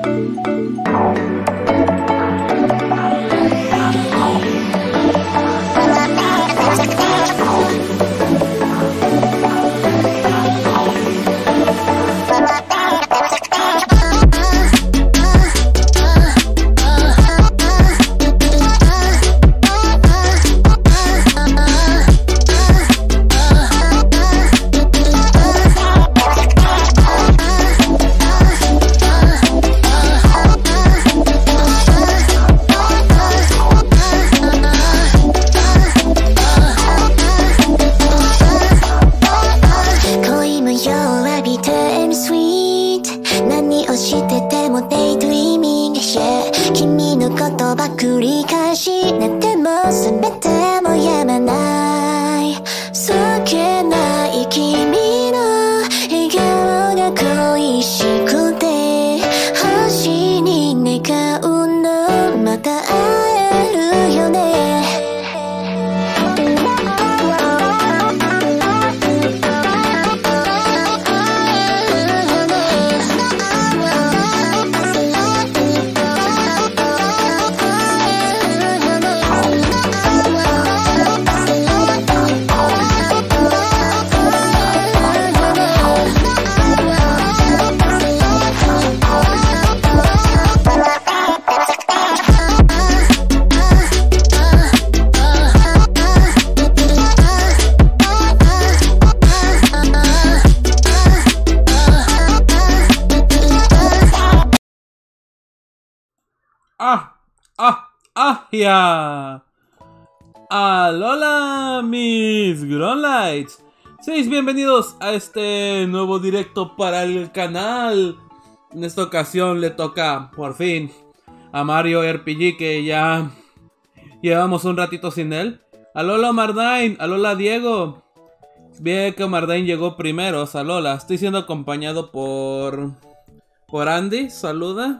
¡Ya! ¡Alola, mis Grunlights! Seis bienvenidos a este nuevo directo para el canal. En esta ocasión le toca, por fin, a Mario RPG, que ya llevamos un ratito sin él. ¡Alola, Mardain! ¡Alola, Diego! Bien que Mardain llegó primero. ¡Alola! Estoy siendo acompañado por Andy. ¡Saluda!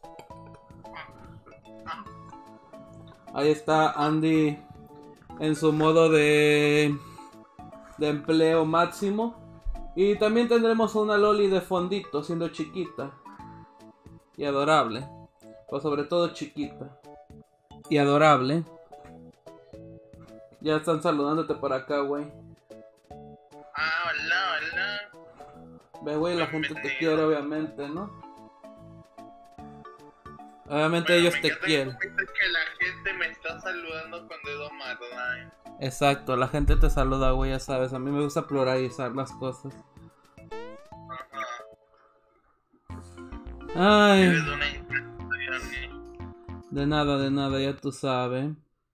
Ahí está Andy en su modo de empleo máximo. Y también tendremos una Loli de fondito, siendo chiquita y adorable. Pues sobre todo chiquita y adorable. Ya están saludándote por acá, güey. Ah, hola, hola. Ve, güey, la gente te quiere, obviamente, ¿no? Obviamente bueno, ellos te quieren. Que la gente me está saludando con dedo Mardain. Exacto, la gente te saluda, güey, ya sabes. A mí me gusta pluralizar las cosas. Ajá. Ay. De nada, ya tú sabes.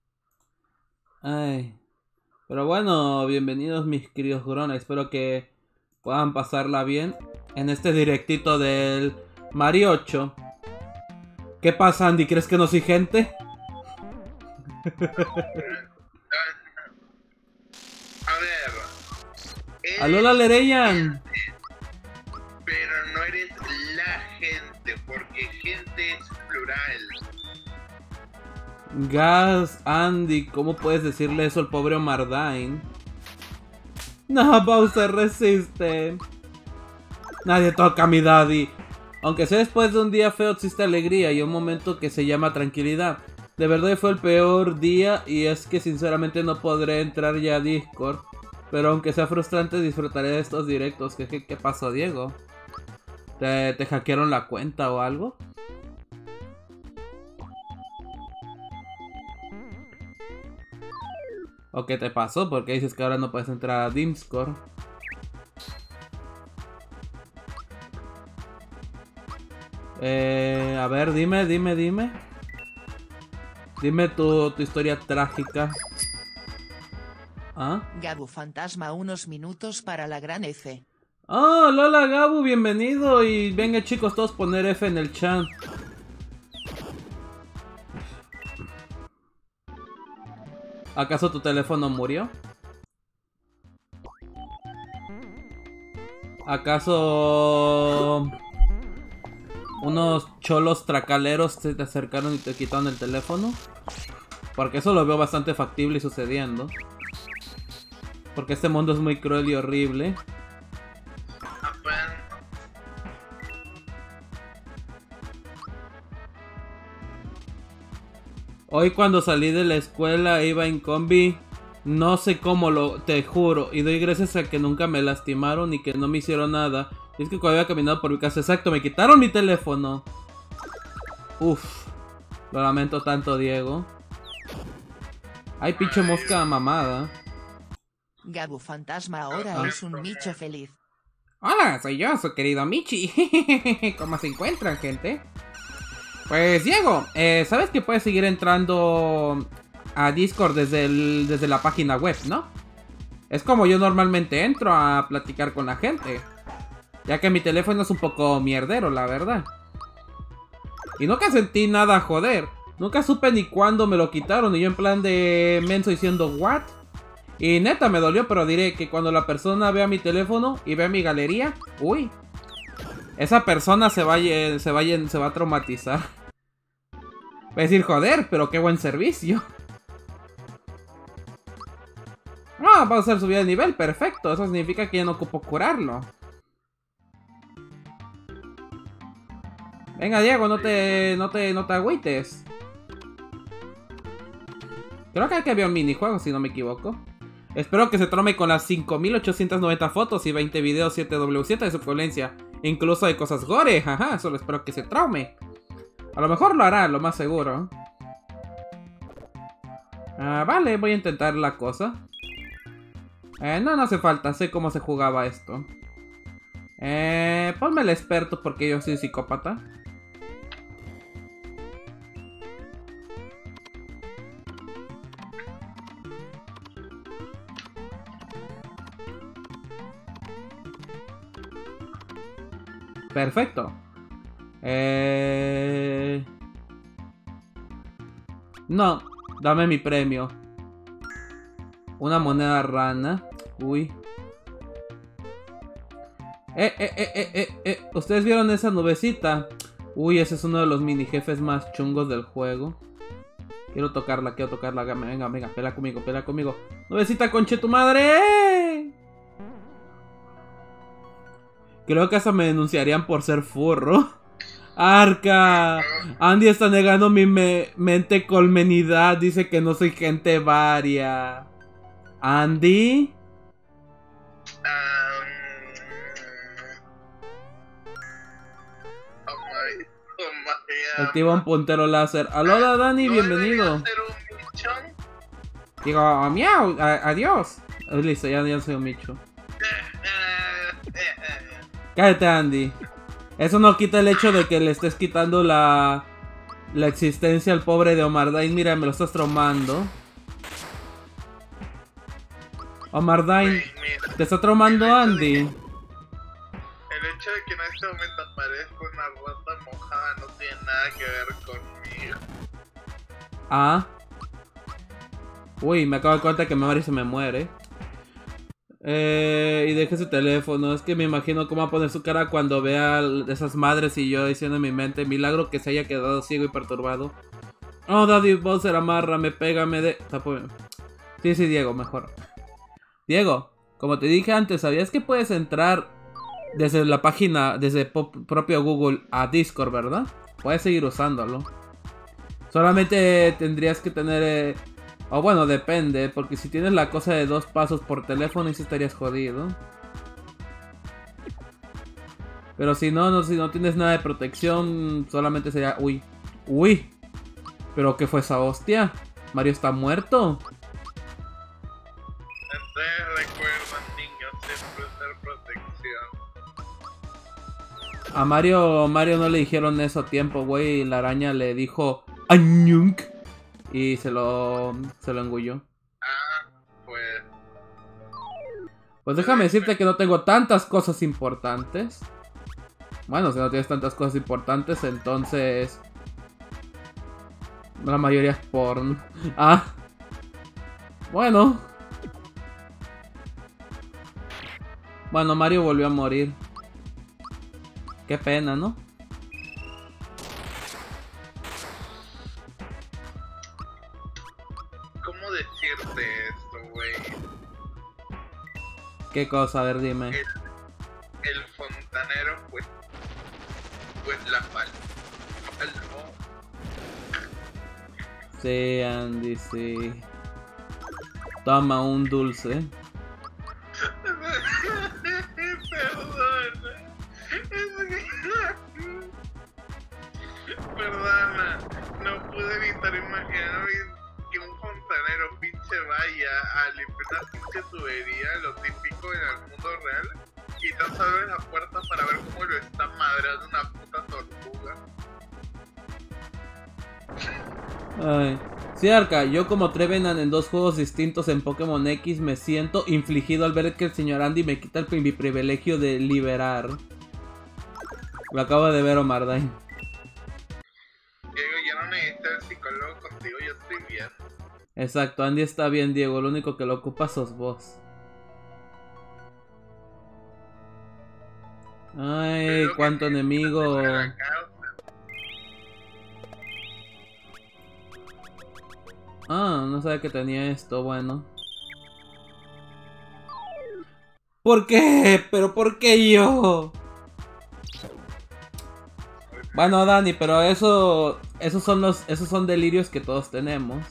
Ay. Pero bueno, bienvenidos mis queridos Grona. Espero que puedan pasarla bien en este directito del Mario 8. ¿Qué pasa, Andy? ¿Crees que no soy gente? A ver. ¡Alola, Lereyan! Pero no eres la gente, porque gente es plural. Gas, Andy, ¿cómo puedes decirle eso al pobre Mardain? No, Bowser resiste. Nadie toca a mi daddy. Aunque sea después de un día feo existe alegría y un momento que se llama tranquilidad. De verdad fue el peor día y es que sinceramente no podré entrar ya a Discord. Pero aunque sea frustrante disfrutaré de estos directos. ¿Qué pasó, Diego? ¿Te hackearon la cuenta o algo? ¿O qué te pasó? Porque dices que ahora no puedes entrar a Discord. A ver, dime. Dime tu historia trágica. ¿Ah? Gabu Fantasma, unos minutos para la gran F. ¡Oh, Lola Gabu, bienvenido! Y venga chicos, todos poner F en el chat. ¿Acaso tu teléfono murió? ¿Acaso unos cholos tracaleros se te acercaron y te quitaron el teléfono? Porque eso lo veo bastante factible y sucediendo. Porque este mundo es muy cruel y horrible. Hoy cuando salí de la escuela iba en combi. No sé cómo, te juro. Y doy gracias a que nunca me lastimaron y que no me hicieron nada. Y es que cuando había caminado por mi casa, exacto, me quitaron mi teléfono. Uf. Lo lamento tanto, Diego. Ay, pinche mosca mamada. Gabu Fantasma ahora es un Micho feliz. Hola, soy yo, su querido Michi. ¿Cómo se encuentran, gente? Pues, Diego, sabes que puedes seguir entrando a Discord desde la página web, ¿no? Es como yo normalmente entro a platicar con la gente. Ya que mi teléfono es un poco mierdero, la verdad. Y nunca sentí nada joder. Nunca supe ni cuándo me lo quitaron. Y yo en plan de menso diciendo, ¿what? Y neta me dolió, pero diré que cuando la persona vea mi teléfono y vea mi galería, uy, esa persona se va a traumatizar. Va a decir, joder, pero qué buen servicio. Ah, va a ser subida de nivel, perfecto. Eso significa que ya no ocupo curarlo. Venga, Diego, no te agüites. Creo que aquí había un minijuego, si no me equivoco. Espero que se trome con las 5890 fotos y 20 videos 7W7 de su violencia. Incluso hay cosas gore, jaja, solo espero que se traume. A lo mejor lo hará, lo más seguro. Vale, voy a intentar la cosa. No hace falta, sé cómo se jugaba esto. Ponme el experto porque yo soy psicópata. Perfecto. No, dame mi premio. Una moneda rana. Uy. ¿Ustedes vieron esa nubecita? Uy, ese es uno de los mini jefes más chungos del juego. Quiero tocarla. Venga, pela conmigo. Nubecita, conche tu madre. Creo que hasta me denunciarían por ser furro. Arca. Andy está negando mi mente colmenidad. Dice que no soy gente varia. Andy. Activa un puntero láser. Alola, Dani, bienvenido. Digo, miau, adiós. Listo, ya soy un Micho. Cállate, Andy. Eso no quita el hecho de que le estés quitando la existencia al pobre de Omardain. Mira, me lo estás traumando. Omardain, te está traumando Andy. El hecho de que en este momento aparezca una rata mojada no tiene nada que ver conmigo. Uy, me acabo de dar cuenta que Mari se me muere. Y deje su teléfono. Es que me imagino cómo va a poner su cara cuando vea esas madres y yo diciendo en mi mente, milagro que se haya quedado ciego y perturbado. Oh, Daddy Bowser, amárrame, pégame de... Sí, Diego, mejor. Diego, como te dije antes, ¿sabías que puedes entrar desde la página, desde propio Google a Discord, verdad? Puedes seguir usándolo. Solamente tendrías que tener... O bueno, depende, porque si tienes la cosa de 2 pasos por teléfono, y sí estarías jodido. Pero si no tienes nada de protección, solamente sería... Uy. ¿Pero qué fue esa hostia? ¿Mario está muerto? Entonces recuerden, niños, siempre usar protección. A Mario no le dijeron eso a tiempo, güey. Y la araña le dijo... ¡Añunk! Y se lo engulló. Pues déjame decirte que no tengo tantas cosas importantes. Bueno, si no tienes tantas cosas importantes, entonces... La mayoría es porno. Bueno. Bueno, Mario volvió a morir. Qué pena, ¿no? ¿Cómo decirte esto, güey? ¿Qué cosa? A ver, dime. El fontanero, pues la falta. Sí, Andy, sí. Toma un dulce. Perdona. Perdona. No pude evitar imaginarme que un fontanero pinche vaya a limpiar una pinche tubería, lo típico en el mundo real, y no abre la puerta para ver cómo lo está madrando una puta tortuga. Ay. Sí, Arca, yo como Trevenant en 2 juegos distintos en Pokémon X me siento infligido al ver que el señor Andy me quita mi privilegio de liberar. Lo acabo de ver, Omardain. Diego, ya no necesito el psicólogo contigo, yo estoy bien. Exacto, Andy está bien, Diego, lo único que lo ocupa sos vos. Ay, cuánto enemigo. Ah, no sabía que tenía esto, bueno. ¿Por qué? ¿Pero por qué yo? Bueno, Dani, pero esos son delirios que todos tenemos.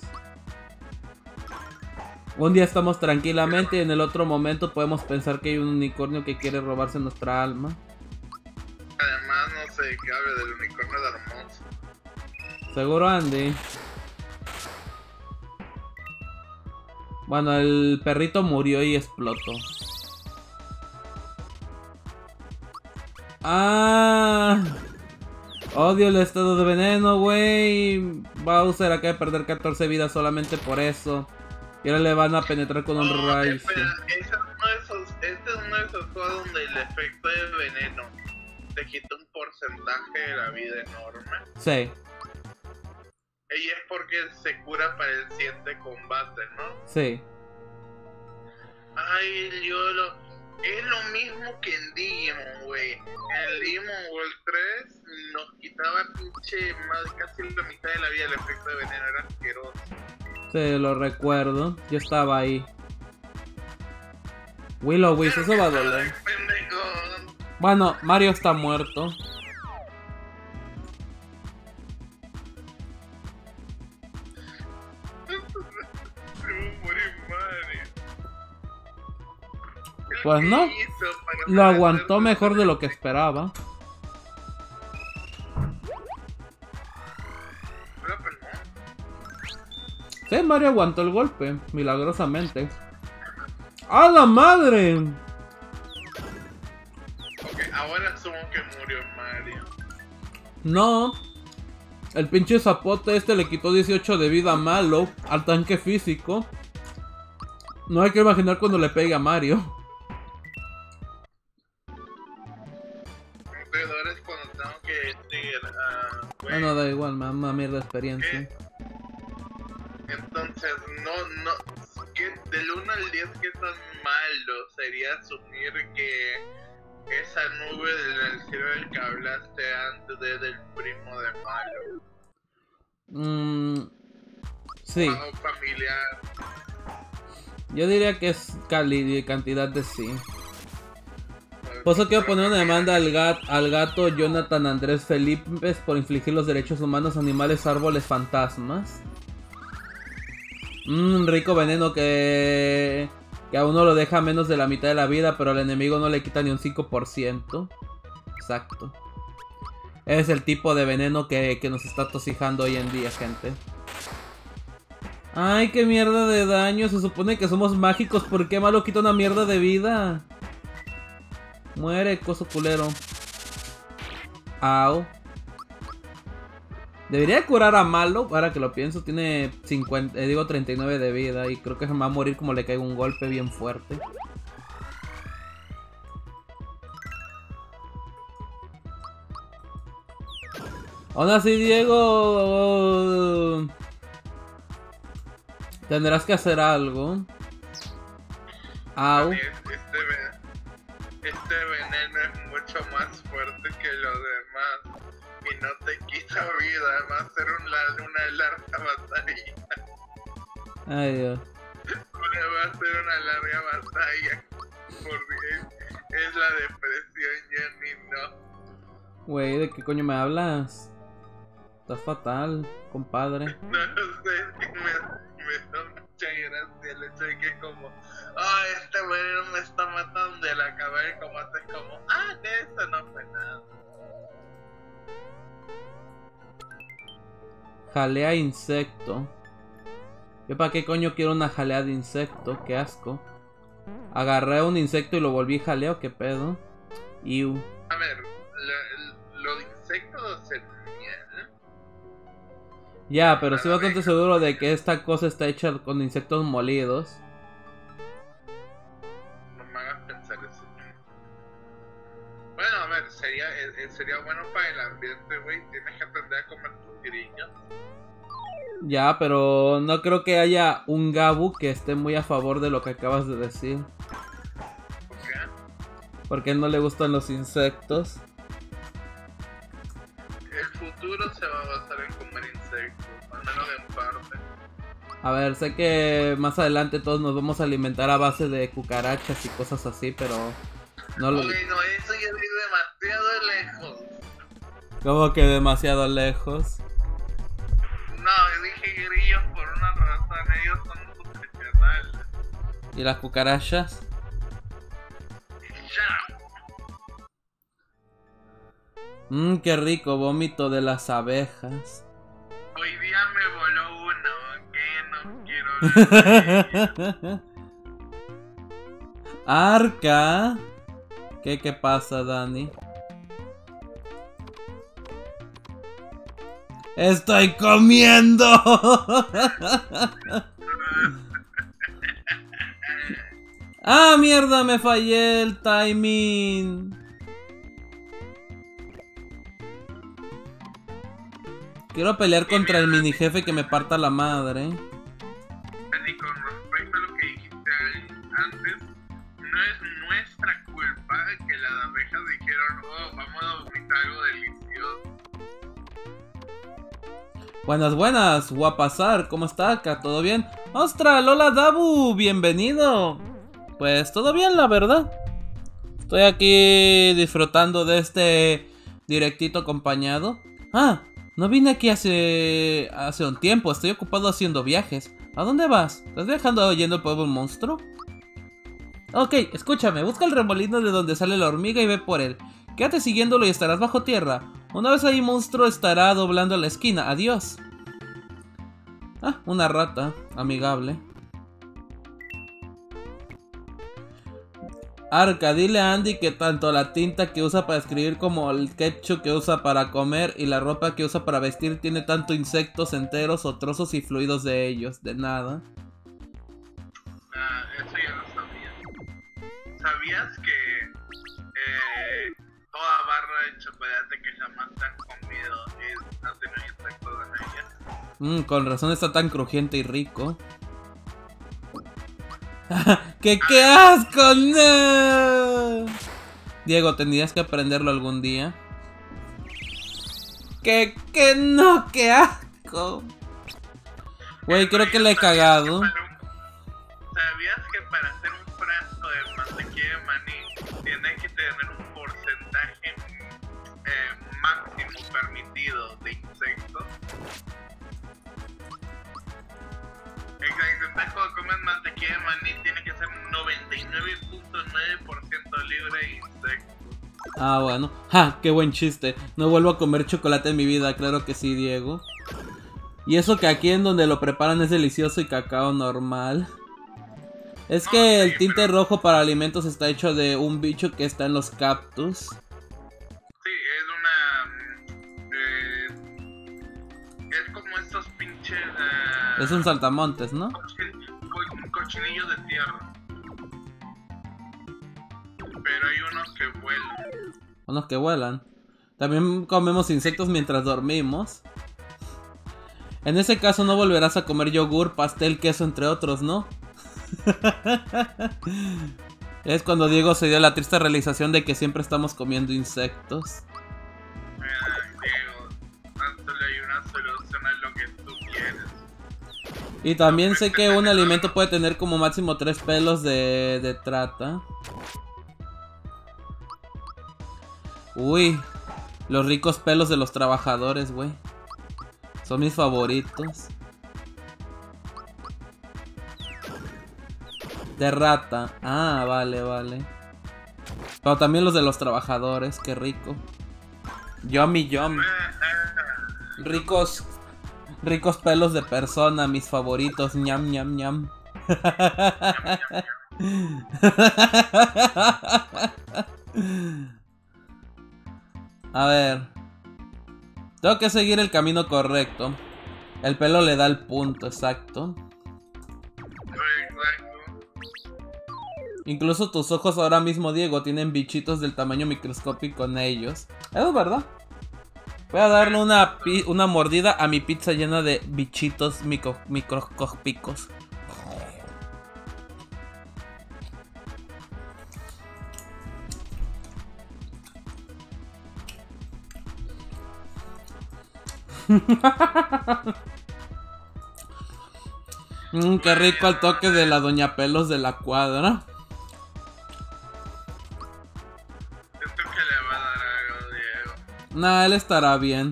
Un día estamos tranquilamente y en el otro momento podemos pensar que hay un unicornio que quiere robarse nuestra alma. Además, no sé qué hable del unicornio de hermoso. Seguro, Andy. Bueno, el perrito murió y explotó. ¡Ah! Odio el estado de veneno, güey. Bowser acaba de perder 14 vidas solamente por eso. Y ahora le van a penetrar con un rayo. Este es uno de esos juegos donde el efecto de veneno te quita un porcentaje de la vida enorme. Sí. Y es porque se cura para el siguiente combate, ¿no? Sí. Ay, Liolo. Es lo mismo que en Digimon, güey. En el Digimon World 3 nos quitaba pinche más casi la mitad de la vida el efecto de veneno, era asqueroso. Sí, lo recuerdo. Yo estaba ahí. Willow, eso va a doler. Bueno, Mario está muerto. Pues no, lo aguantó mejor de lo que esperaba. Sí, Mario aguantó el golpe, milagrosamente. ¡A la madre! Ok, ahora asumo que murió Mario. No. El pinche zapote este le quitó 18 de vida a Malo, al tanque físico. No hay que imaginar cuando le pegue a Mario. Ahora es cuando tengo que decir, Bueno, da igual, me da una mierda de experiencia. Entonces, no, ¿qué, del 1 al 10 qué tan malo sería asumir que esa nube del cielo del que hablaste antes del primo de Malo? Sí. O familiar. Yo diría que es cantidad de sí. Por eso quiero poner una demanda al gato Jonathan Andrés Felipe por infligir los derechos humanos a animales, árboles, fantasmas. Rico veneno que a uno lo deja menos de la mitad de la vida, pero al enemigo no le quita ni un 5%. Exacto. Es el tipo de veneno que nos está tosijando hoy en día, gente. Ay, qué mierda de daño. Se supone que somos mágicos. ¿Por qué Malo quita una mierda de vida? Muere, coso culero. Au. Debería curar a Malo, ahora que lo pienso. Tiene 39 de vida. Y creo que se va a morir como le caiga un golpe bien fuerte. Aún así, Diego, tendrás que hacer algo. Au. Este veneno es mucho más fuerte que lo demás y no te quita vida, va a ser una larga batalla. Ay, Dios. Va a ser una larga batalla porque es la depresión, Jenny, no. Güey, ¿de qué coño me hablas? Estás fatal, compadre. No sé, es que me da mucha gracia el hecho de que como, oh, este veneno me está matando y al acabar el combate es como, ah, que eso no fue nada. Jalea insecto. ¿Yo para qué coño quiero una jalea de insecto? Qué asco. Agarré un insecto y lo volví jaleo, qué pedo. Iu. A ver, lo de insectos se miel. Ya, pero estoy bastante seguro de que esta cosa está hecha con insectos molidos. No me hagas pensar eso. Bueno, a ver, sería bueno para el ambiente, güey. Tienes que aprender a comer tus grillos. Ya, pero no creo que haya un Gabu que esté muy a favor de lo que acabas de decir. ¿Por qué? Porque a él no le gustan los insectos. El futuro se va a basar en comer insectos, al menos en parte. A ver, sé que más adelante todos nos vamos a alimentar a base de cucarachas y cosas así, pero no lo... Ok, no, eso ya es demasiado lejos. ¿Cómo que demasiado lejos? No, yo dije grillos por una razón, ellos son nutricionales. ¿Y las cucarachas? Ya. Qué rico, vómito de las abejas. Hoy día me voló uno, que no quiero ver. Arca. ¿Qué pasa, Dani? ¡Estoy comiendo! ¡Ah, mierda! Me fallé el timing. Quiero pelear contra el mini jefe que me parta la madre. Y con respecto a lo que dijiste antes, no es nuestra culpa que las abejas dijeron, oh, vamos a vomitar algo delicioso. Buenas, buenas, Guapazar, ¿cómo está acá? ¿Todo bien? ¡Ostras, Lola Dabu! ¡Bienvenido! Pues todo bien, la verdad. Estoy aquí disfrutando de este directito acompañado. Ah, no vine aquí hace un tiempo, estoy ocupado haciendo viajes. ¿A dónde vas? ¿Estás viajando yendo al pueblo monstruo? Ok, escúchame, busca el remolino de donde sale la hormiga y ve por él. Quédate siguiéndolo y estarás bajo tierra. Una vez ahí, monstruo estará doblando la esquina. Adiós. Ah, una rata. Amigable. Arca, dile a Andy que tanto la tinta que usa para escribir como el ketchup que usa para comer y la ropa que usa para vestir tiene tanto insectos enteros o trozos y fluidos de ellos. De nada. Ah, eso ya lo sabía. ¿Sabías que toda barra de chocolate que jamás te han comido ha tenido insectos en ella? Con razón está tan crujiente y rico. ¡Qué asco! ¡No! Diego, tendrías que aprenderlo algún día. ¡Qué asco! Güey, creo que le he cagado. ¿Sabías que para hacer un frasco de mantequilla de maní tienes que tener un porcentaje máximo permitido de insectos? Exacto, entonces cuando comes mantequilla de maní tiene que ser 99.9% libre de insectos. Ah, bueno. ¡Ja! ¡Qué buen chiste! No vuelvo a comer chocolate en mi vida, claro que sí, Diego. Y eso que aquí en donde lo preparan es delicioso y cacao normal. Es que el tinte rojo para alimentos está hecho de un bicho que está en los cactus. Sí, es como estos pinches... Es un saltamontes, ¿no? Cochinillos de tierra. Pero hay unos que vuelan. Unos que vuelan. También comemos insectos mientras dormimos. En ese caso no volverás a comer yogur, pastel, queso, entre otros, ¿no? Es cuando Diego se dio la triste realización de que siempre estamos comiendo insectos. Diego, tan solo hay una solución a lo que tú quieres. Y también sé que un alimento puede tener como máximo 3 pelos de trata. Uy, los ricos pelos de los trabajadores, güey. Son mis favoritos. De rata. Ah, vale, vale. Pero también los de los trabajadores, qué rico. Yummy yum. Ricos pelos de persona, mis favoritos. Ñam, ñam, ñam. A ver. Tengo que seguir el camino correcto. El pelo le da el punto, exacto. Incluso tus ojos ahora mismo, Diego, tienen bichitos del tamaño microscópico en ellos. Eso es verdad. Voy a darle una mordida a mi pizza llena de bichitos microscópicos. Qué rico el toque de la Doña Pelos de la cuadra. Siento que le va a dar algo, Diego. Nah, él estará bien.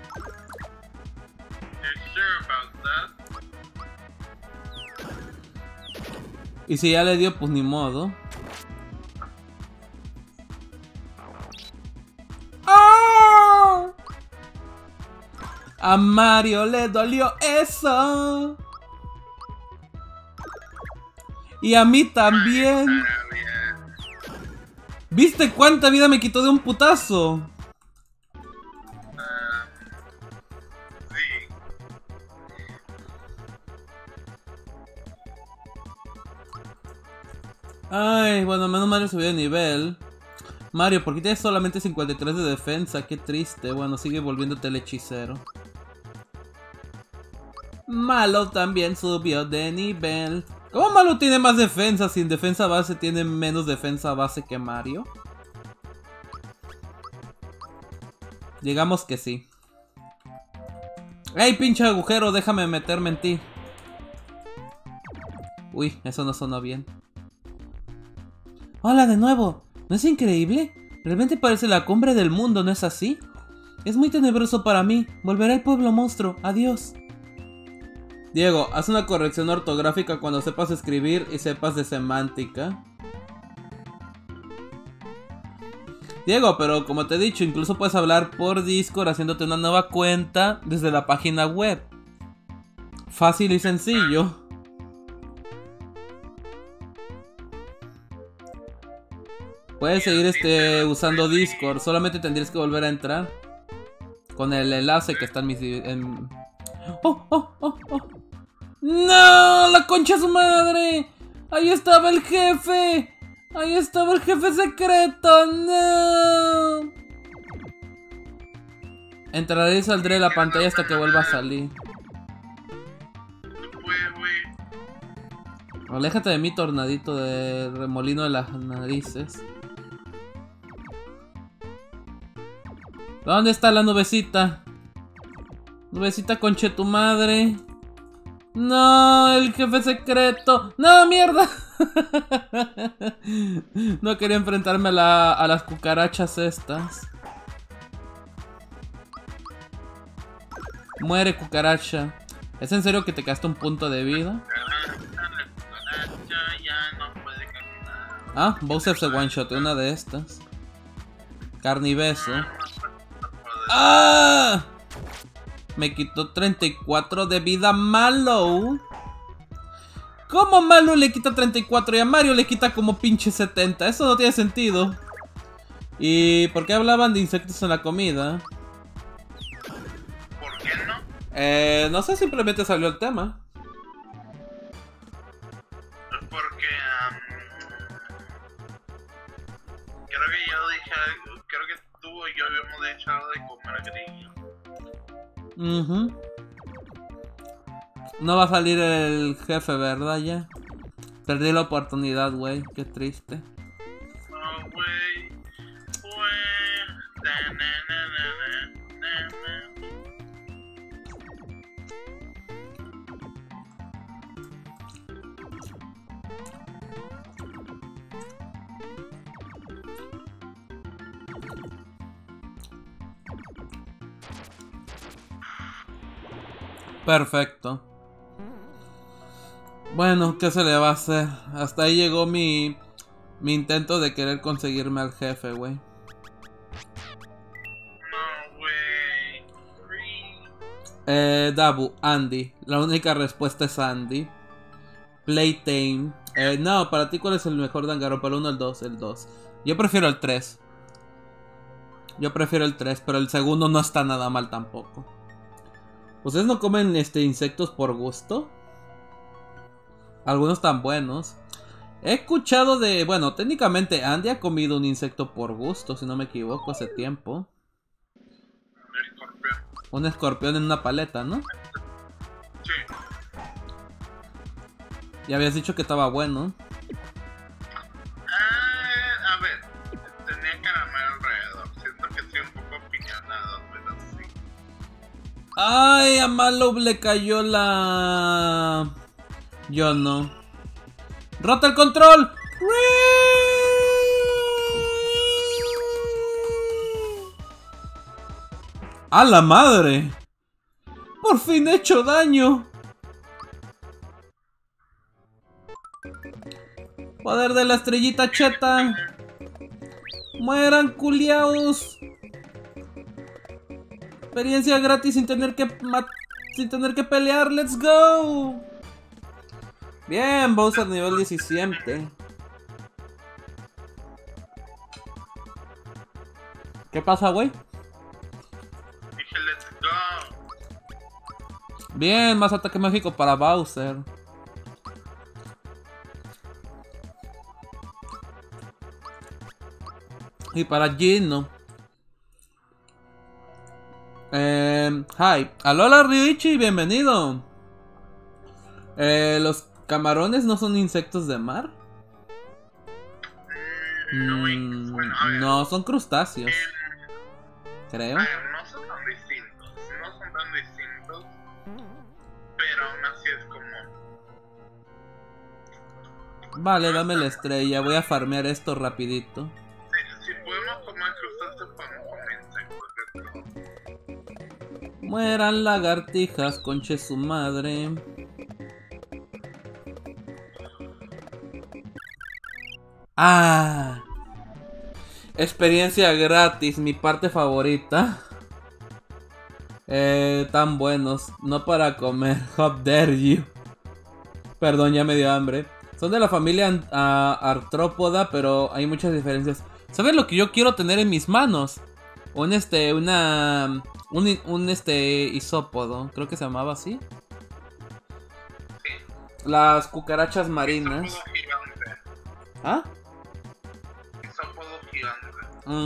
You sure about that? Y si ya le dio, pues ni modo. ¡Oh! A Mario le dolió eso. Y a mí también. ¿Viste cuánta vida me quitó de un putazo? Sí. Ay, bueno, menos Mario subió de nivel. Mario, ¿por qué tienes solamente 53 de defensa? Qué triste. Bueno, sigue volviéndote el hechicero. Malo también subió de nivel. ¿Cómo Malo tiene más defensa? Si en defensa base tiene menos defensa base que Mario. Digamos que sí. ¡Ey, pinche agujero! Déjame meterme en ti. Uy, eso no sonó bien. ¡Hola de nuevo! ¿No es increíble? Realmente parece la cumbre del mundo, ¿no es así? Es muy tenebroso para mí. Volveré al pueblo monstruo. Adiós. Diego, haz una corrección ortográfica cuando sepas escribir y sepas de semántica. Diego, pero como te he dicho, incluso puedes hablar por Discord haciéndote una nueva cuenta desde la página web. Fácil y sencillo. Puedes seguir usando Discord, solamente tendrías que volver a entrar con el enlace que está en mis... ¡Oh, oh, oh, oh! ¡No! ¡La concha de su madre! ¡Ahí estaba el jefe! ¡Ahí estaba el jefe secreto! ¡No! Entraré y saldré de la pantalla hasta que vuelva a salir. Aléjate de mí, tornadito de remolino de las narices. ¿Dónde está la nubecita? Nubecita, conche tu madre. No, el jefe secreto. No, mierda. No quería enfrentarme a las cucarachas estas. Muere, cucaracha. ¿Es en serio que te quedaste un punto de vida? Ah, Bowser se one-shoteó una de estas. Carnibeso. ¡Ah! Me quitó 34 de vida Malo. ¿Cómo Malo le quita 34 y a Mario le quita como pinche 70? Eso no tiene sentido. ¿Y por qué hablaban de insectos en la comida? ¿Por qué no? No sé, simplemente salió el tema. Porque creo que yo dije algo, creo que tú y yo habíamos dicho algo de comer grillo. No va a salir el jefe, ¿verdad? Ya. Perdí la oportunidad, güey. Qué triste. Oh, güey. Perfecto. Bueno, ¿qué se le va a hacer? Hasta ahí llegó mi intento de querer conseguirme al jefe, güey. No, güey. Dabu, Andy. La única respuesta es Andy. Playtime. No, para ti, ¿cuál es el mejor Danganronpa? ¿El 1 o el 2? El 2. Yo prefiero el 3. Pero el segundo no está nada mal tampoco. ¿Ustedes no comen insectos por gusto? Algunos tan buenos. He escuchado de... Bueno, técnicamente Andy ha comido un insecto por gusto, si no me equivoco, hace tiempo. Un escorpión. Un escorpión en una paleta, ¿no? Sí. Y habías dicho que estaba bueno. A ver. Tenía caramelo alrededor. Siento que estoy un poco picanado, pero sí. ¡Ay! A Malo le cayó la... Yo no. ¡Rota el control! ¡A la madre! ¡Por fin he hecho daño! ¡Poder de la estrellita cheta! ¡Mueran, culiaos! Experiencia gratis sin tener que pelear. ¡Let's go! Bien, Bowser nivel 17. ¿Qué pasa, güey? Dije, let's go. Bien, más ataque mágico para Bowser. Y para Gino. Hi. Alola Ryuichi, bienvenido. Los camarones no son insectos de mar. Bueno, a ver. No, son crustáceos. Creo. A ver, no son tan distintos. Pero aún así es como... Vale, dame la estrella. Voy a farmear esto rapidito. Si podemos comer crustáceos, podemos comer insectos. Mueran lagartijas, conche su madre. Ah, experiencia gratis, mi parte favorita. Tan buenos, no para comer. How dare you. Perdón, ya me dio hambre. Son de la familia artrópoda, pero hay muchas diferencias. ¿Sabes lo que yo quiero tener en mis manos? Un isópodo, creo que se llamaba así. Las cucarachas marinas. Isópodo gigante. ¿Ah? Isópodo gigante.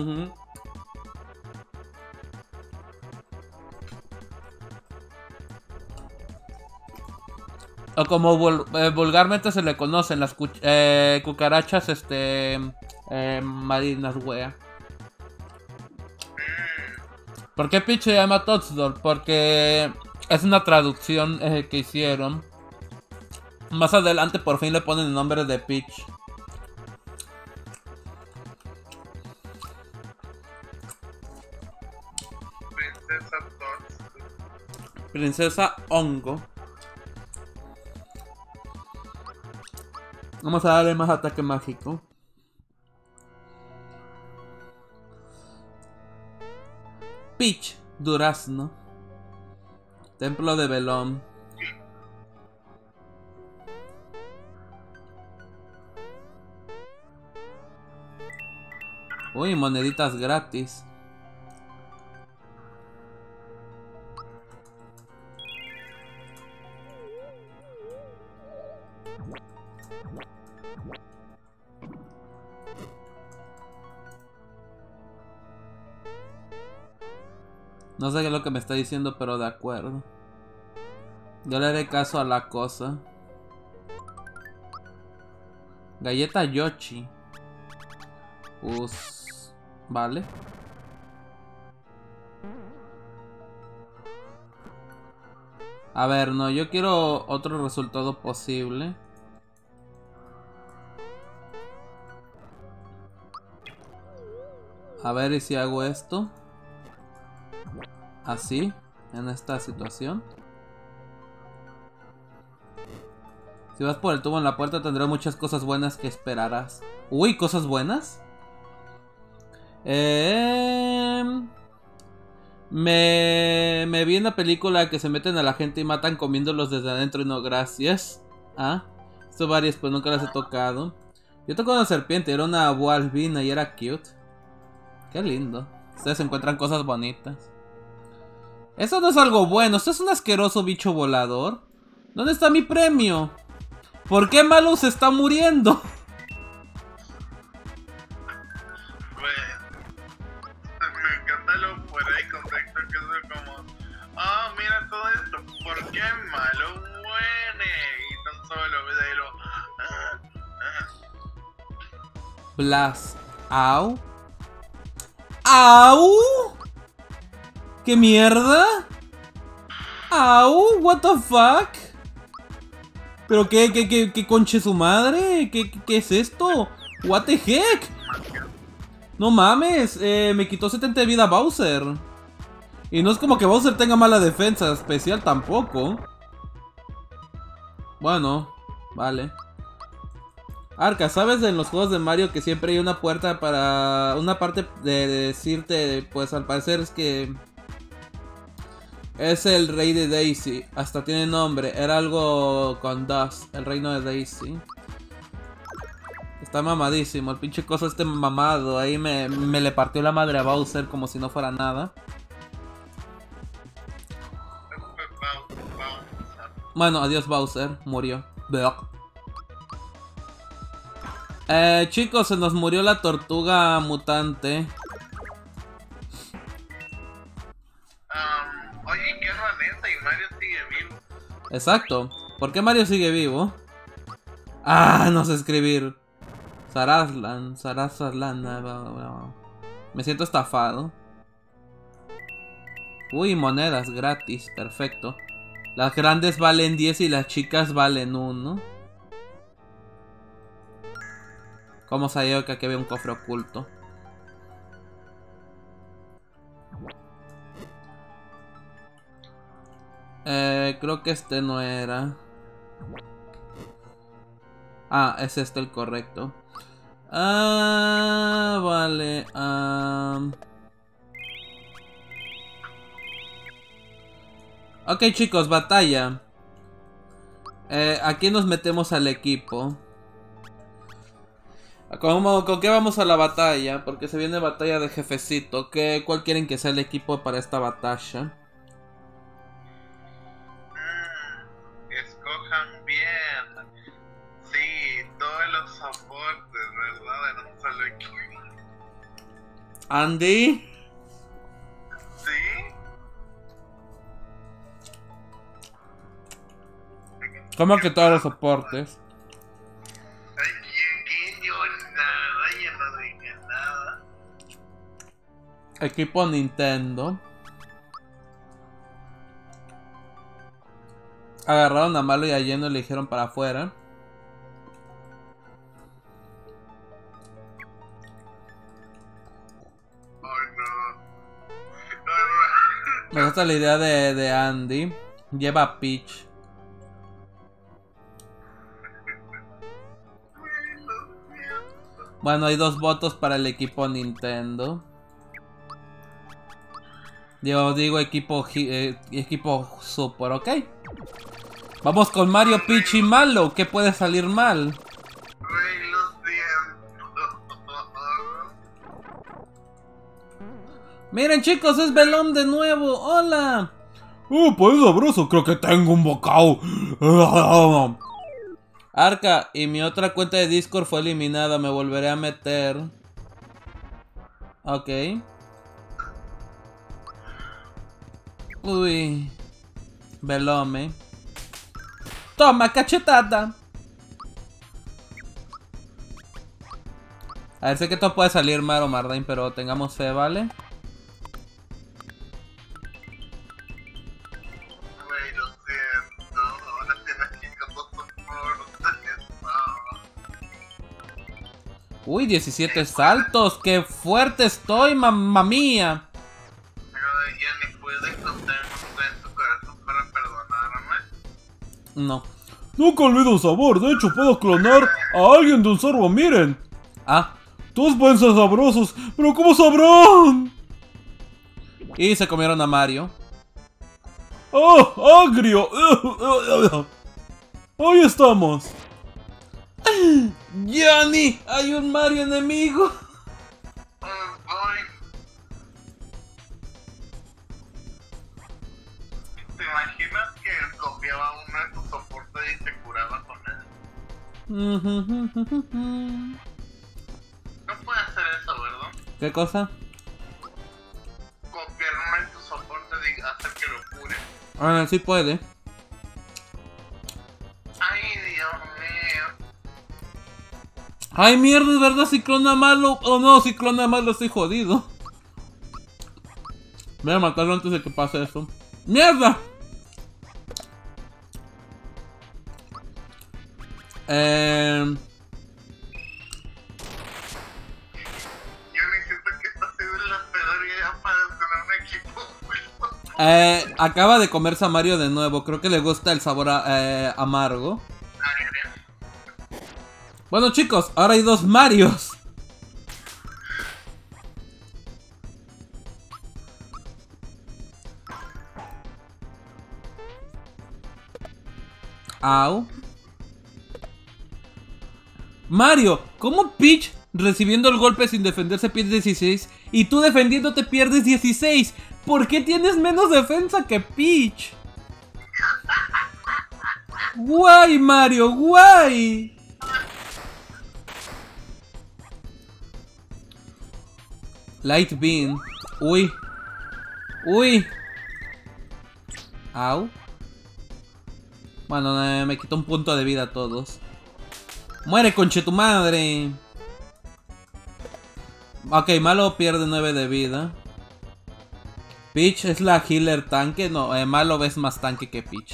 O como vulgarmente se le conocen las cucarachas marinas, wea. ¿Por qué Peach se llama Toadstool? Porque es una traducción que hicieron. Más adelante por fin le ponen el nombre de Peach. Princesa Toadstool. Princesa Hongo. Vamos a darle más ataque mágico. Peach, durazno. Templo de Belón. Uy, moneditas gratis. No sé qué es lo que me está diciendo, pero de acuerdo. Yo le haré caso a la cosa. Galleta Yoshi. Vale. A ver, no, yo quiero otro resultado posible. A ver, ¿y si hago esto? Así, en esta situación. Si vas por el tubo en la puerta tendrás muchas cosas buenas que esperarás. Uy, ¿cosas buenas? Me vi en la película que se meten a la gente y matan comiéndolos desde adentro y no gracias. Ah, esto varias pues nunca las he tocado. Yo tocé una serpiente, era una boa albina y era cute. Qué lindo. Ustedes encuentran cosas bonitas. Eso no es algo bueno, esto es un asqueroso bicho volador. ¿Dónde está mi premio? ¿Por qué Malo se está muriendo? Me encanta lo fuera de contexto que es como, mira todo esto, ¿por qué Malo muere? Y tan solo de lo... Blast. Au. ¡Au! ¿Qué mierda? ¡Au! ¿What the fuck? ¿Pero qué conche su madre? ¿Qué es esto? ¿What the heck? No mames, me quitó 70 de vida Bowser. Y no es como que Bowser tenga mala defensa especial tampoco. Bueno, vale. Arca, ¿sabes en los juegos de Mario que siempre hay una puerta para... una parte de decirte, pues al parecer es que... es el rey de Daisy. Hasta tiene nombre. Era algo con Dust. El reino de Daisy. Está mamadísimo. El pinche cosa este mamado. Ahí me le partió la madre a Bowser como si no fuera nada. Bueno, adiós Bowser. Murió. Chicos, se nos murió la tortuga mutante. Oye, ¿qué es Vanessa? Y Mario sigue vivo. Exacto. ¿Por qué Mario sigue vivo? Ah, no sé escribir. Saraslan. Me siento estafado. Uy, monedas gratis. Perfecto. Las grandes valen 10 y las chicas valen 1. ¿Cómo sabía que aquí había un cofre oculto? Creo que este no era. Ah, es este el correcto. Ah, vale. Ok, chicos, batalla. Aquí nos metemos al equipo. ¿Con qué vamos a la batalla? Porque se viene batalla de jefecito. ¿Cuál quieren que sea el equipo para esta batalla? Escojan bien. Sí, todos los soportes, ¿verdad? En un solo equipo. Andy. ¿Sí? ¿Cómo que todos los soportes? Yo no dije nada. Equipo Nintendo. Agarraron a Malo y a Lleno y le dijeron para afuera. Me gusta la idea de Andy. Lleva a Peach. Bueno, hay 2 votos para el equipo Nintendo. Yo digo equipo Super, ¿ok? Vamos con Mario, Peach y Malo. ¿Qué puede salir mal? Güey, lo siento. Miren, chicos, es Belón de nuevo. ¡Hola! Pues sabroso, creo que tengo un bocado. Arca, y mi otra cuenta de Discord fue eliminada. Me volveré a meter. Ok. Uy. Belome. Toma, cachetada. A ver, sé que esto puede salir mal o Mardain, pero tengamos fe, ¿vale? Güey, lo siento. Ahora tienes que ir con dos soportes. Uy, 17 saltos. ¡Qué fuerte estoy, mamma mía! Pero ya ni puedes contar en tu corazón para perdonarme. No. Nunca olvido un sabor. De hecho, puedo clonar a alguien de un sorbo. Miren. Ah, todos pueden ser sabrosos. Pero ¿cómo sabrán? Y se comieron a Mario. ¡Oh! ¡Agrio! Ahí estamos. ¡Johnny! ¡Hay un Mario enemigo! Ay. ¿Te imaginas que copiaba uno de tus soportes y se curaba con él? No puede hacer eso, ¿verdad? ¿Qué cosa? Copiar uno de tus soportes y hacer que lo cure. Ah, sí puede. Ay, Dios mío. Ay, mierda, es verdad, si clona malo. Oh no, si clona malo estoy jodido. Voy a matarlo antes de que pase eso. ¡Mierda! Yo necesito que esta sea la peor idea para tener un equipo. Acaba de comerse a Mario de nuevo. Creo que le gusta el sabor amargo. Bueno, chicos, ahora hay 2 Marios. Au. Mario, ¿cómo Peach recibiendo el golpe sin defenderse pierde 16 y tú defendiéndote pierdes 16? ¿Por qué tienes menos defensa que Peach? Guay, Mario, guay. Light Beam. Uy. Uy. Au. Bueno, me quitó un punto de vida a todos. ¡Muere, conche tu madre! Ok, Malo pierde 9 de vida. Peach es la healer tanque. No, Malo es más tanque que Peach.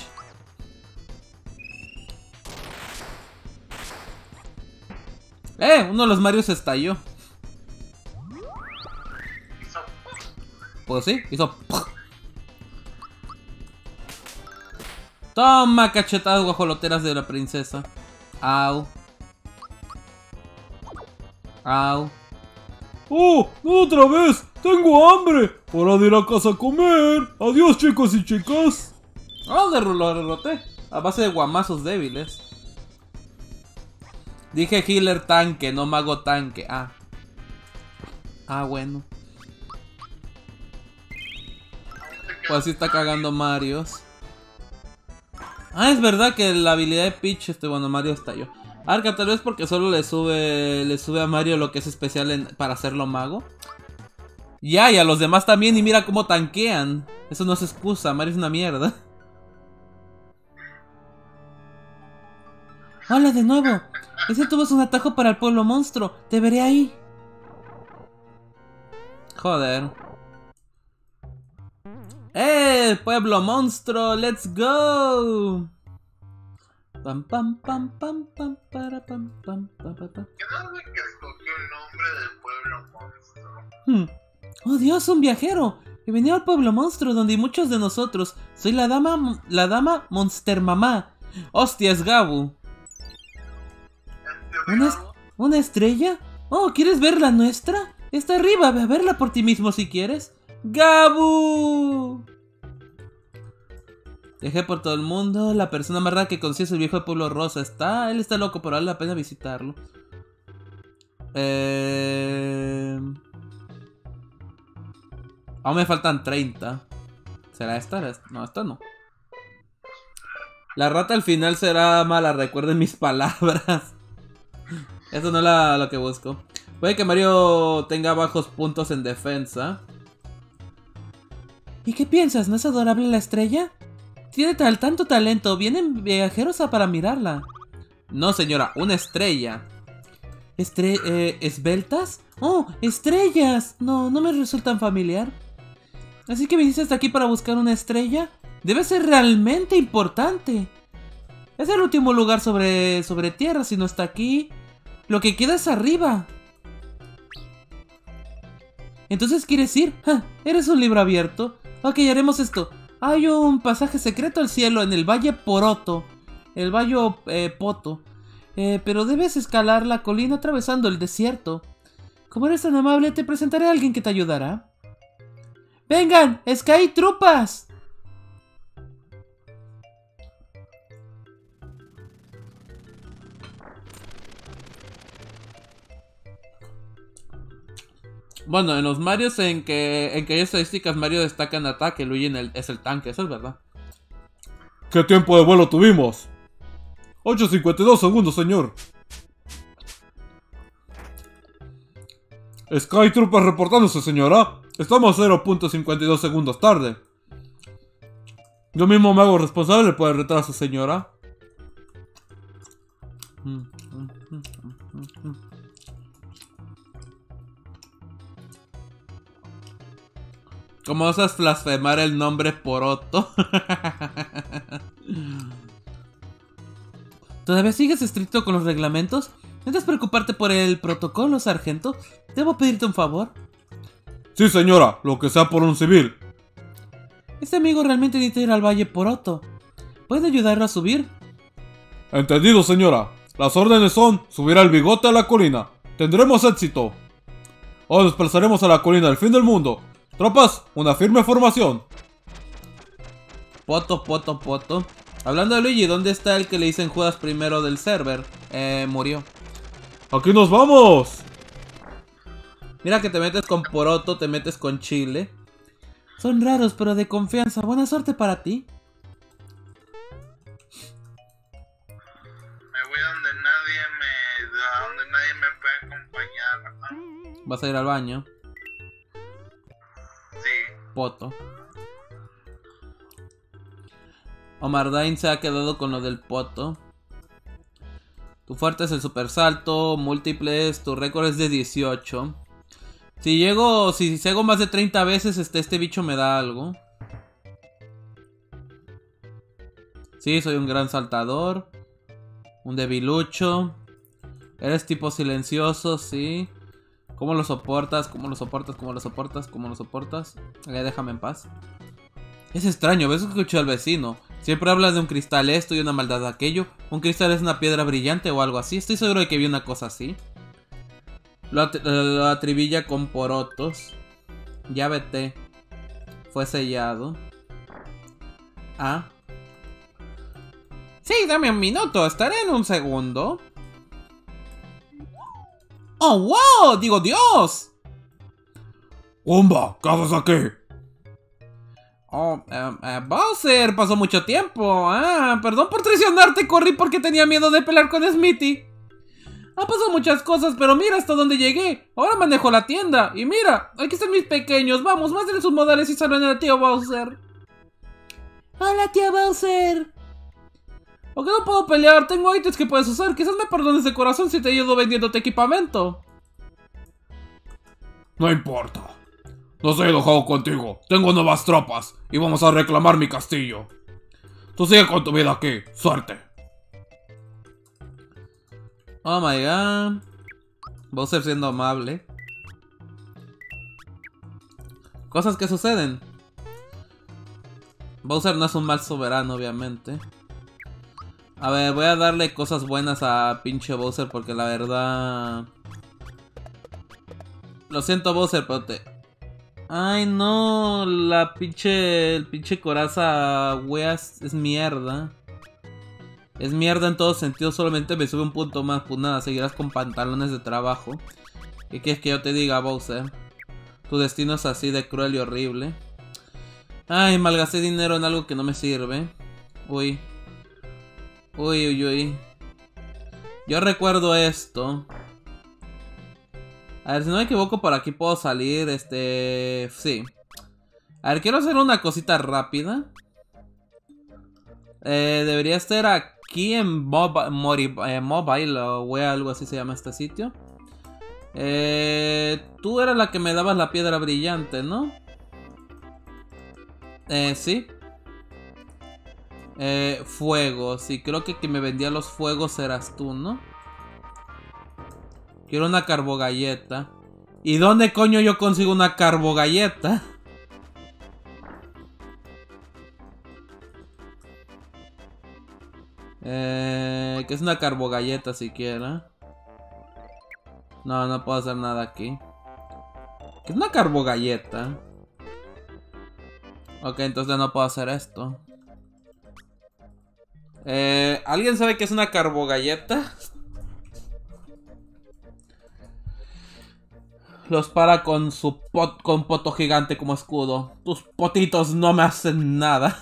Uno de los Marios estalló. Pues sí, hizo... Toma, cachetadas guajoloteras de la princesa. Au. Au. ¡Oh! ¡Otra vez! ¡Tengo hambre! ¡Hora de ir a casa a comer! ¡Adiós, chicos y chicas! ¡Oh, lo derroté! A base de guamazos débiles. Dije healer tanque, no mago tanque. Ah. Ah, bueno. Pues así está cagando Marios. Ah, es verdad que la habilidad de Peach, bueno, Mario estalló. Arca, tal vez porque solo le sube a Mario lo que es especial para hacerlo mago. Ya, y a los demás también, y mira cómo tanquean. Eso no es excusa, Mario es una mierda. Hola de nuevo. Ese tubo es un atajo para el pueblo monstruo. Te veré ahí. Joder. Pueblo monstruo, let's go. Pam pam pam pam pam para pam pam pam pam. ¿Qué no es que escogió el nombre del pueblo monstruo? Oh Dios, un viajero. He venido al pueblo monstruo donde hay muchos de nosotros. Soy la dama Monster Mamá. Hostia, es Gabu. ¿Una estrella? Oh, ¿quieres ver la nuestra? Está arriba, ve a verla por ti mismo si quieres. ¡Gabu! Dejé por todo el mundo. La persona más rara que conocí es el viejo del pueblo rosa. Él está loco, pero vale la pena visitarlo. Aún me faltan 30. ¿Será esta? No, esta no. La rata al final será mala, recuerden mis palabras. Eso no es lo que busco. Puede que Mario tenga bajos puntos en defensa. ¿Y qué piensas? ¿No es adorable la estrella? Tiene tanto talento. Vienen viajeros para mirarla. No, señora, una estrella. ¿Esbeltas? ¡Oh, estrellas! No me resultan familiar. ¿Así que viniste hasta aquí para buscar una estrella? Debe ser realmente importante. Es el último lugar sobre tierra. Si no está aquí, lo que queda es arriba. ¿Entonces quieres ir? Eres un libro abierto. Ok, haremos esto. Hay un pasaje secreto al cielo en el Valle Poroto. el Valle Poto. Pero debes escalar la colina atravesando el desierto. Como eres tan amable, te presentaré a alguien que te ayudará. ¡Vengan! ¡Es que hay tropas! Bueno, en los Marios en que hay estadísticas, Mario destaca en ataque, Luigi es el tanque, eso es verdad. ¿Qué tiempo de vuelo tuvimos? 8:52 segundos, señor. Skytroopers reportándose, señora. Estamos 0.52 segundos tarde. Yo mismo me hago responsable por el retraso, señora. ¿Cómo osas blasfemar el nombre Poroto? ¿Todavía sigues estricto con los reglamentos? ¿No debes preocuparte por el protocolo, sargento? ¿Debo pedirte un favor? Sí, señora, lo que sea por un civil. Este amigo realmente necesita ir al Valle Poroto. ¿Puede ayudarlo a subir? Entendido, señora. Las órdenes son subir al bigote a la colina. Tendremos éxito. Hoy desplazaremos a la colina del fin del mundo. Tropas, una firme formación. Poto. Hablando de Luigi, ¿dónde está el que le dicen Judas primero del server? Murió. ¡Aquí nos vamos! Mira que te metes con Poroto, te metes con Chile. Son raros, pero de confianza. Buena suerte para ti. Me voy donde nadie me puede acompañar, ¿no? Vas a ir al baño. Sí. Poto. Omar Dine se ha quedado con lo del Poto. Tu fuerte es el super salto, múltiples, tu récord es de 18. Si llego más de 30 veces, este bicho me da algo. Sí, soy un gran saltador. Un debilucho. Eres tipo silencioso, sí. ¿Cómo lo soportas? Déjame en paz. Es extraño, ves que escuché al vecino. Siempre hablas de un cristal esto y una maldad aquello. Un cristal es una piedra brillante o algo así. Estoy seguro de que vi una cosa así. Lo atribilla con porotos. Ya vete. Fue sellado. Ah. Sí, dame un minuto. Estaré en un segundo. ¡Oh, wow! ¡Digo Dios! ¡Umba! ¿Qué haces aquí? Oh, Bowser, pasó mucho tiempo. Perdón por traicionarte, corrí porque tenía miedo de pelear con Smithy. Han pasado muchas cosas, pero mira hasta dónde llegué. Ahora manejo la tienda. Y mira, aquí están mis pequeños. Vamos, más de sus modales y saluden al tío Bowser. Hola, tío Bowser. Aunque no puedo pelear, tengo ítems que puedes usar. Quizás me perdones de corazón si te ayudo vendiéndote equipamiento. No importa. No estoy enojado contigo. Tengo nuevas tropas y vamos a reclamar mi castillo. Tú sigue con tu vida aquí. Suerte. Oh my god. Bowser siendo amable. Cosas que suceden. Bowser no es un mal soberano, obviamente. A ver, voy a darle cosas buenas a pinche Bowser porque la verdad... Lo siento, Bowser, pero te... Ay, no, el pinche coraza weas es mierda. Es mierda en todos sentidos, solamente me sube un punto más. Pues nada, seguirás con pantalones de trabajo. ¿Qué quieres que yo te diga, Bowser? Tu destino es así de cruel y horrible. Ay, malgasté dinero en algo que no me sirve. Uy. Yo recuerdo esto. A ver, si no me equivoco, por aquí puedo salir, sí. A ver, quiero hacer una cosita rápida. Debería estar aquí en Mobile o algo así se llama este sitio. Tú eras la que me dabas la piedra brillante, ¿no? Sí. Fuego, sí, creo que me vendía los fuegos eras tú, ¿no? Quiero una carbogalleta. ¿Y dónde coño yo consigo una carbogalleta? Que es una carbogalleta siquiera. No, no puedo hacer nada aquí. ¿Qué es una carbogalleta? Ok, entonces no puedo hacer esto. ¿Alguien sabe qué es una carbogalleta? Los para con su con poto gigante como escudo. Tus potitos no me hacen nada.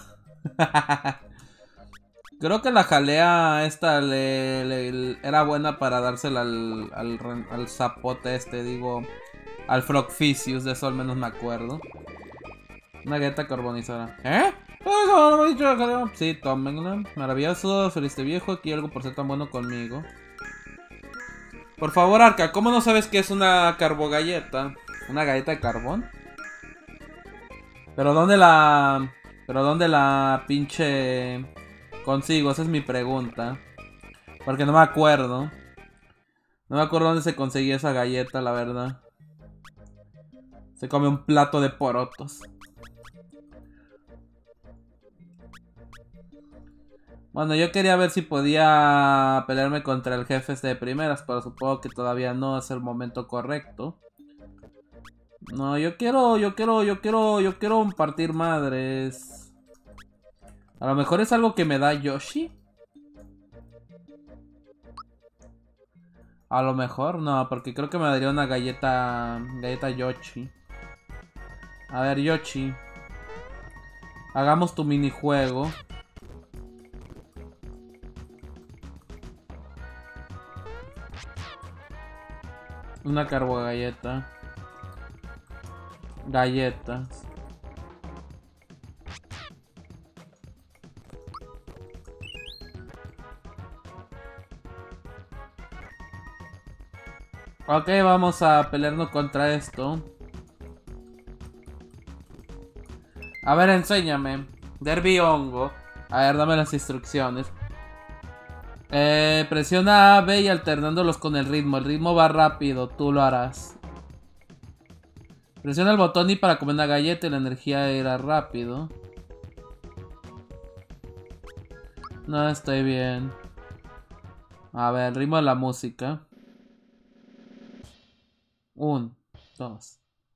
Creo que la jalea esta era buena para dársela al zapote este, digo, al Frogficius, de eso al menos me acuerdo. Una galleta carbonizada. ¿Eh? Eso no me he dicho la jalea. Sí, tómenla. Maravilloso, feliz de viejo, aquí algo por ser tan bueno conmigo. Por favor, Arca, ¿cómo no sabes qué es una carbogalleta? ¿Una galleta de carbón? ¿Pero dónde la pinche consigo? Esa es mi pregunta. Porque no me acuerdo. No me acuerdo dónde se conseguía esa galleta, la verdad. Se come un plato de porotos. Bueno, yo quería ver si podía pelearme contra el jefe este de primeras, pero supongo que todavía no es el momento correcto. No, yo quiero partir madres. A lo mejor es algo que me da Yoshi. A lo mejor, no, porque creo que me daría una galleta Yoshi. A ver, Yoshi. Hagamos tu minijuego. Una carbogalleta. Galletas. Ok, vamos a pelearnos contra esto. A ver, enséñame. Derby hongo. A ver, dame las instrucciones. Presiona A, B y alternándolos con el ritmo. El ritmo va rápido, tú lo harás. Presiona el botón I para comer una galleta y la energía irá rápido. No estoy bien. A ver, el ritmo de la música. 1, 2.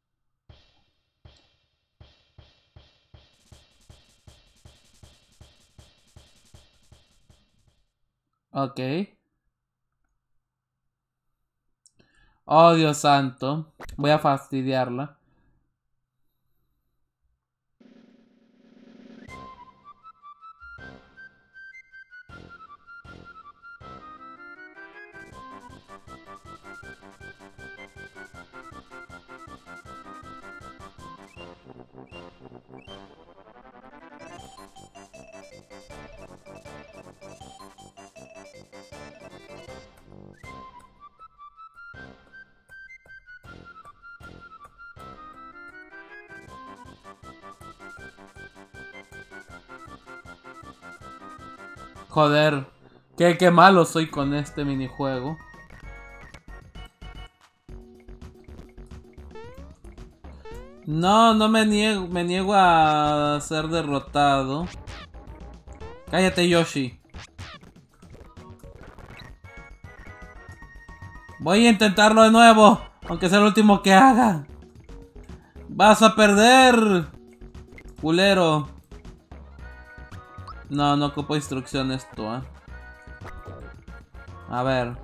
Ok. Oh, Dios santo. Voy a fastidiarla. Joder, qué malo soy con este minijuego. No me niego a ser derrotado. Cállate, Yoshi. Voy a intentarlo de nuevo, aunque sea el último que haga. Vas a perder, culero. No ocupo instrucciones tú, ¿eh? A ver.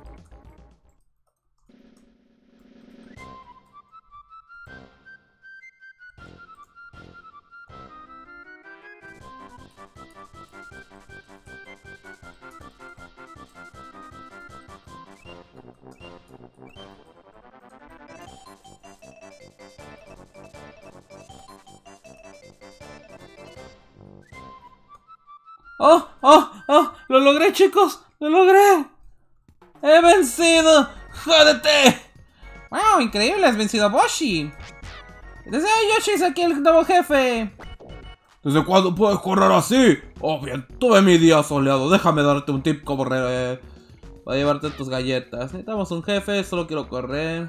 ¡Oh! ¡Lo logré, chicos! ¡Lo logré! ¡He vencido! ¡Jódete! ¡Wow! Increíble, has vencido a Boshi. Desde Yoshi es aquí el nuevo jefe. ¿Desde cuándo puedes correr así? Oh, bien, tuve mi día soleado. Déjame darte un tip como Voy a llevarte tus galletas. Necesitamos un jefe, solo quiero correr.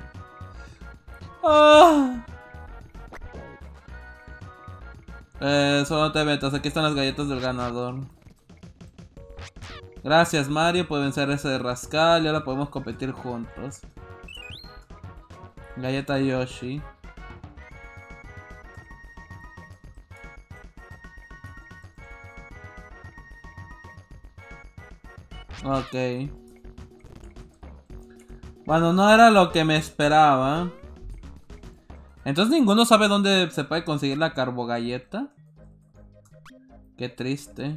Solo no te metas, aquí están las galletas del ganador. Gracias, Mario. Puede vencer ese de Rascal y ahora podemos competir juntos. Galleta Yoshi. Ok. Bueno, no era lo que me esperaba. Entonces ninguno sabe dónde se puede conseguir la carbogalleta. Qué triste.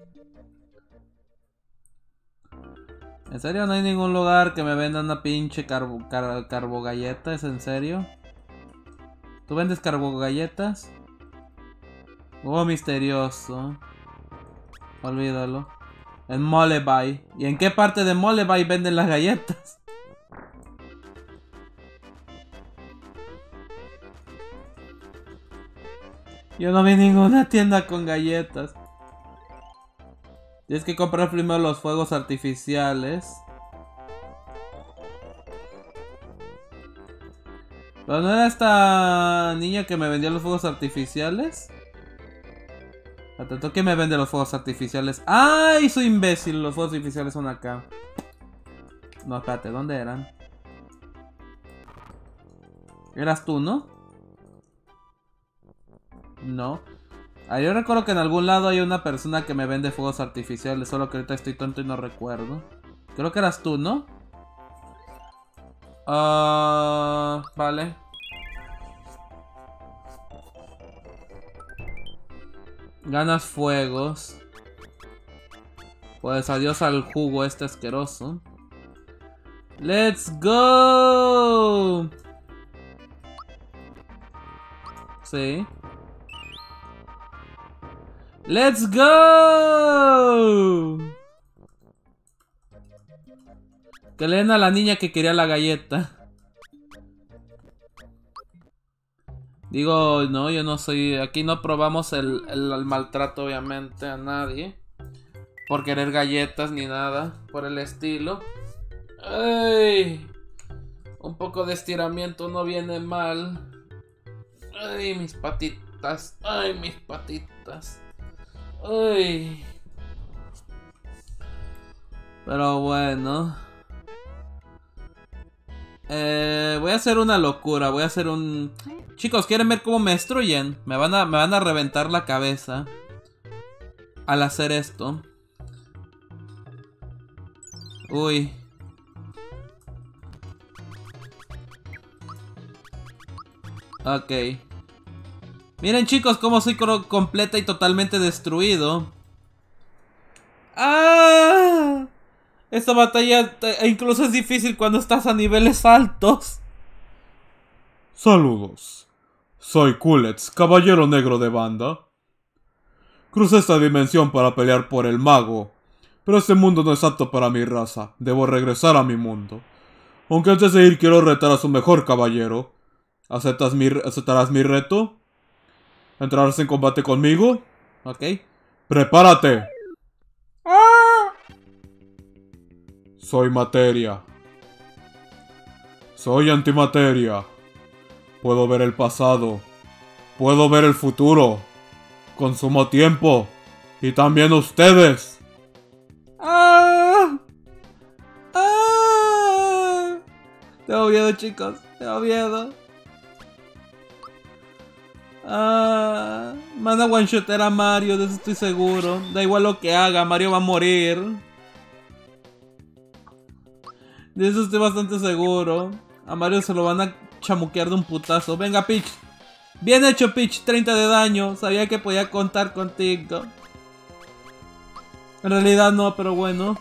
¿En serio no hay ningún lugar que me venda una pinche carbogalleta? ¿Es en serio? ¿Tú vendes carbogalletas? Oh, misterioso. Olvídalo. En Molebay. ¿Y en qué parte de Molebay venden las galletas? Yo no vi ninguna tienda con galletas. Tienes que comprar primero los fuegos artificiales. ¿Pero no era esta niña que me vendía los fuegos artificiales? Atento, ¿qué me vende los fuegos artificiales? ¡Ay, soy imbécil! Los fuegos artificiales son acá. No, espérate, ¿dónde eran? ¿Eras tú, no? No. Ah, yo recuerdo que en algún lado hay una persona que me vende fuegos artificiales, solo que ahorita estoy tonto y no recuerdo. Creo que eras tú, ¿no? Vale. Ganas fuegos. Pues adiós al jugo este asqueroso. ¡Let's go! Sí. ¡Let's go! Que le den a la niña que quería la galleta. Digo, no, yo no soy... Aquí no probamos el maltrato, obviamente, a nadie. Por querer galletas ni nada por el estilo. ¡Ay! Un poco de estiramiento no viene mal. ¡Ay, mis patitas! ¡Ay, mis patitas! ¡Ay! Pero bueno. Voy a hacer una locura. Voy a hacer un... Chicos, ¿quieren ver cómo me destruyen? Me van a reventar la cabeza al hacer esto. Uy. Ok. Miren, chicos, cómo soy completa y totalmente destruido. ¡Ah! Esta batalla incluso es difícil cuando estás a niveles altos. Saludos. Soy Kulets, caballero negro de banda. Crucé esta dimensión para pelear por el mago, pero este mundo no es apto para mi raza. Debo regresar a mi mundo. Aunque antes de ir quiero retar a su mejor caballero. ¿Aceptarás mi reto? ¿Entrarás en combate conmigo? Ok. ¡Prepárate! Soy materia. Soy antimateria. Puedo ver el pasado. Puedo ver el futuro. Consumo tiempo. Y también ustedes. ¡Ah! ¡Ah! Tengo miedo, chicos. Tengo miedo. Ah, me van a one-shotear a Mario, de eso estoy seguro. Da igual lo que haga, Mario va a morir. De eso estoy bastante seguro. A Mario se lo van a chamuquear de un putazo. Venga, Peach. Bien hecho, Peach. 30 de daño. Sabía que podía contar contigo. En realidad no, pero bueno.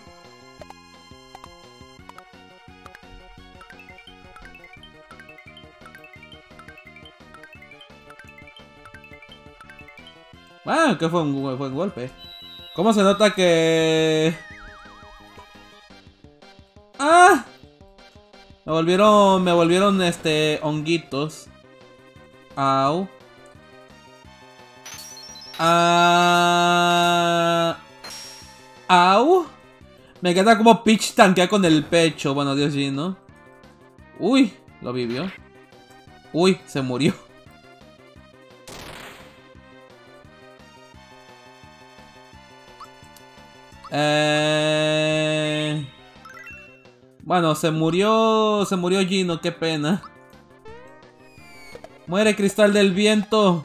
Bueno, que fue un buen golpe. ¿Cómo se nota que... ¡Ah! Me volvieron honguitos. Au. Au. Me queda como Peach tanquea con el pecho. Bueno, Dios sí, ¿no? Uy, lo vivió. Uy, se murió. Bueno, se murió Gino, qué pena. Muere, cristal del viento.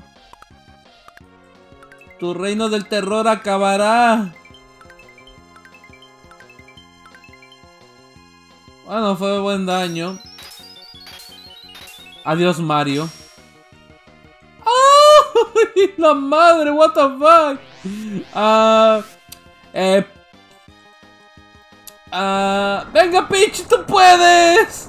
Tu reino del terror acabará. Bueno, fue buen daño. Adiós, Mario. ¡Oh! La madre, what the fuck. Venga, Peach, tú puedes.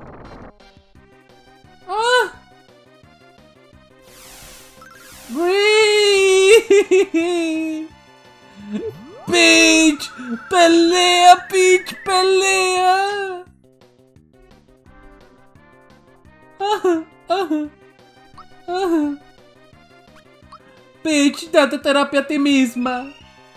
Peach, pelea, Peach, pelea. Peach, date terapia a ti misma.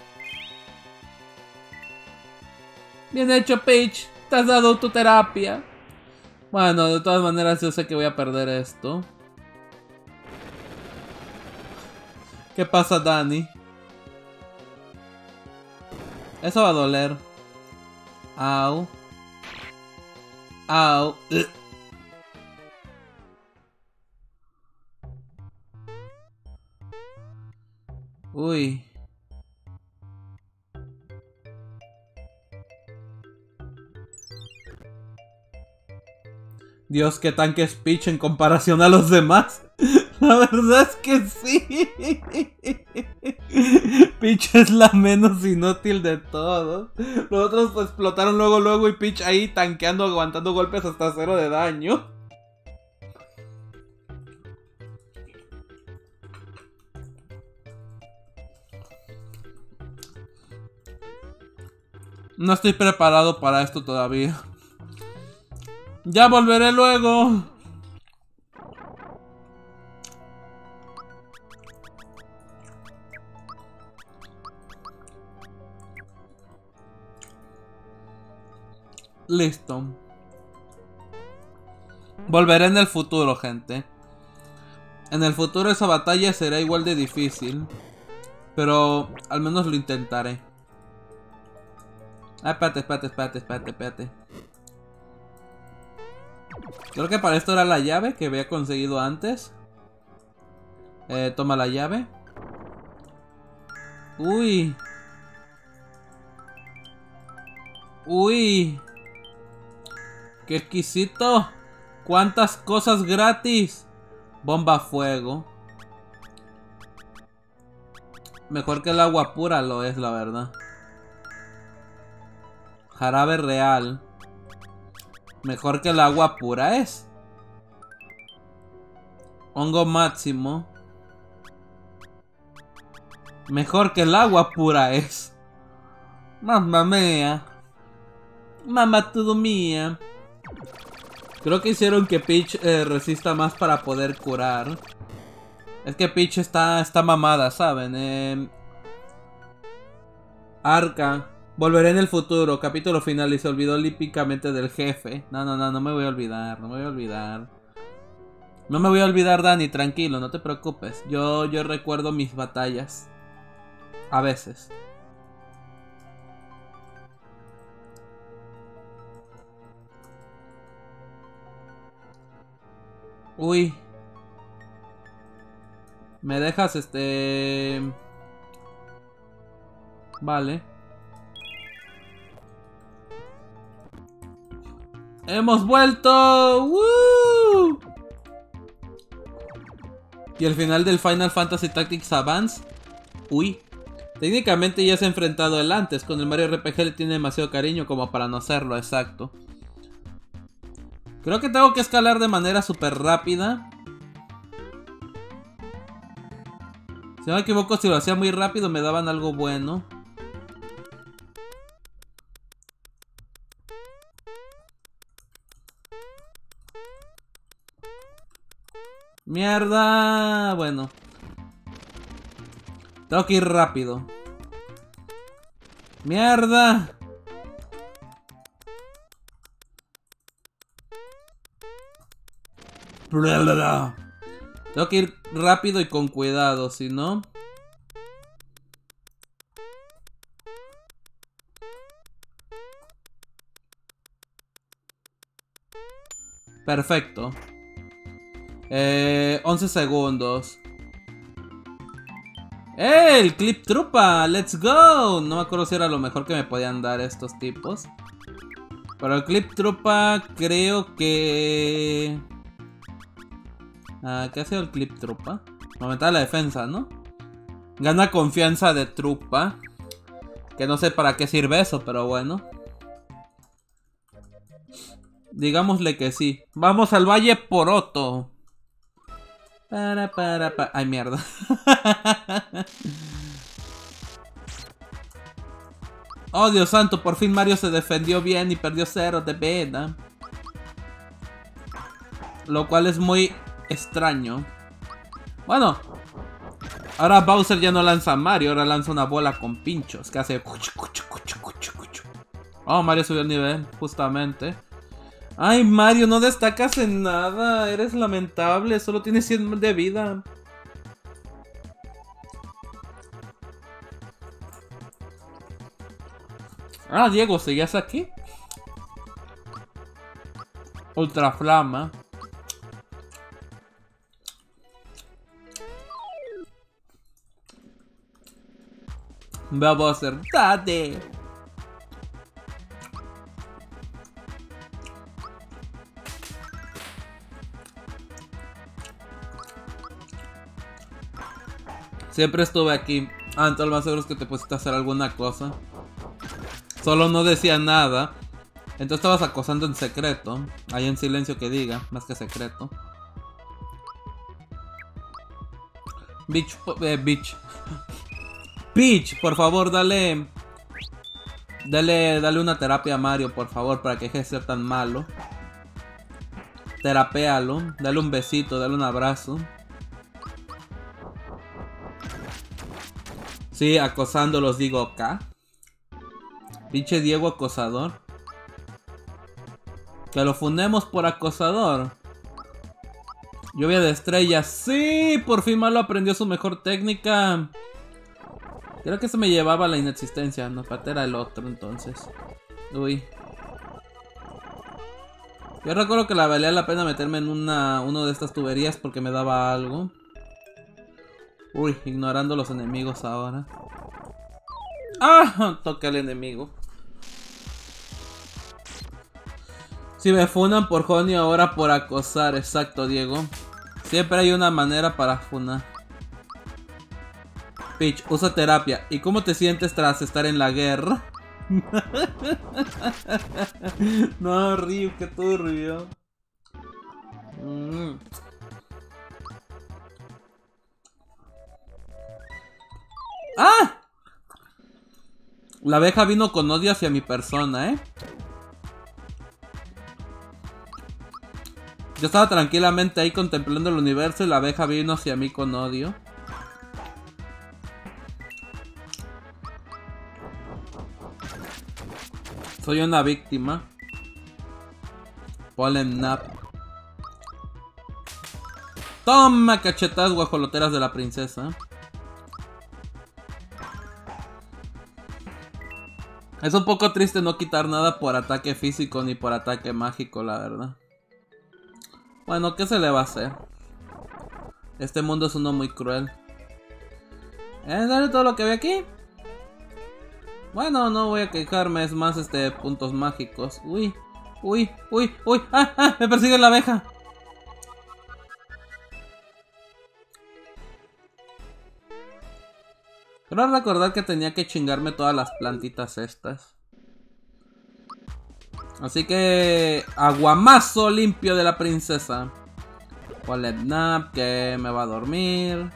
Bien hecho, Peach. Te has dado tu terapia. Bueno, de todas maneras yo sé que voy a perder esto. ¿Qué pasa, Dani? Eso va a doler. Au. Au. Uy. Dios, qué tanque es Peach en comparación a los demás. La verdad es que sí. Peach es la menos inútil de todos. Los otros pues explotaron luego y Peach ahí tanqueando, aguantando golpes hasta 0 de daño. No estoy preparado para esto todavía. Ya volveré luego. Listo. Volveré en el futuro, gente. En el futuro esa batalla será igual de difícil. Pero al menos lo intentaré. Ah, espérate. Creo que para esto era la llave que había conseguido antes. Toma la llave. Uy. Uy. Qué exquisito. Cuántas cosas gratis. Bomba a fuego. Mejor que el agua pura lo es, la verdad. Jarabe real. Mejor que el agua pura es. Hongo máximo. Mejor que el agua pura es. Mamma mía. Mamma todo mía. Creo que hicieron que Peach resista más para poder curar. Es que Peach está mamada, ¿saben? Arca. Volveré en el futuro, capítulo final, y se olvidó olímpicamente del jefe. No me voy a olvidar, no me voy a olvidar. No me voy a olvidar, Dani, tranquilo, no te preocupes. Yo recuerdo mis batallas. A veces. Uy. ¿Me dejas Vale. ¡Hemos vuelto! ¡Woo! Y el final del Final Fantasy Tactics Advance. Uy. Técnicamente ya se ha enfrentado él antes. Con el Mario RPG le tiene demasiado cariño como para no hacerlo, exacto. Creo que tengo que escalar de manera súper rápida. Si no me equivoco, si lo hacía muy rápido me daban algo bueno. Mierda. Bueno. Tengo que ir rápido. Mierda. Tengo que ir rápido y con cuidado, si no... Perfecto. 11 segundos. El Clip Trupa, let's go. No me acuerdo si era lo mejor que me podían dar estos tipos. Pero el Clip Trupa creo que... ¿qué hace el Clip Trupa? Aumentar la defensa, ¿no? Gana confianza de trupa. Que no sé para qué sirve eso, pero bueno. Digámosle que sí. Vamos al Valle Poroto. Ay, mierda. Oh, Dios santo, por fin Mario se defendió bien y perdió 0 de vida. Lo cual es muy extraño. Bueno, ahora Bowser ya no lanza a Mario, ahora lanza una bola con pinchos que hace... Oh, Mario subió el nivel, justamente. Ay, Mario, no destacas en nada, eres lamentable, solo tienes 100 de vida. Ah, Diego, ¿seguías aquí? Ultra Flama. Vamos a hacer date. Siempre estuve aquí. Entonces lo más seguro es que te pusiste a hacer alguna cosa. Solo no decía nada. Entonces estabas acosando en secreto. Ahí en silencio que diga, más que secreto. Peach, por favor, dale una terapia a Mario, por favor, para que deje de ser tan malo. Terapéalo, dale un besito, dale un abrazo. Sí, acosándolos, digo acá. Pinche Diego acosador. Que lo fundemos por acosador. Lluvia de estrellas. Sí, por fin Malo aprendió su mejor técnica. Creo que se me llevaba la inexistencia. No, era el otro entonces. Uy. Yo recuerdo que la valía la pena meterme en uno de estas tuberías porque me daba algo. Uy, ignorando los enemigos ahora. ¡Ah! Toqué al enemigo. Si me funan por Honey, ahora por acosar. Exacto, Diego. Siempre hay una manera para funar. Peach, usa terapia. ¿Y cómo te sientes tras estar en la guerra? No, Ryu, qué turbio. ¡Ah! La abeja vino con odio hacia mi persona, ¿eh? Yo estaba tranquilamente ahí contemplando el universo y la abeja vino hacia mí con odio. Soy una víctima. Pollen Nap. Toma, cachetadas guajoloteras de la princesa. Es un poco triste no quitar nada por ataque físico ni por ataque mágico, la verdad. Bueno, ¿qué se le va a hacer? Este mundo es uno muy cruel. ¿Dale todo lo que ve aquí? Bueno, no voy a quejarme, es más puntos mágicos. Uy, uy, uy, uy. ¡Ah! Me persigue la abeja. Quiero recordar que tenía que chingarme todas las plantitas estas. Así que... aguamazo limpio de la princesa. Wallet Nap, que me va a dormir.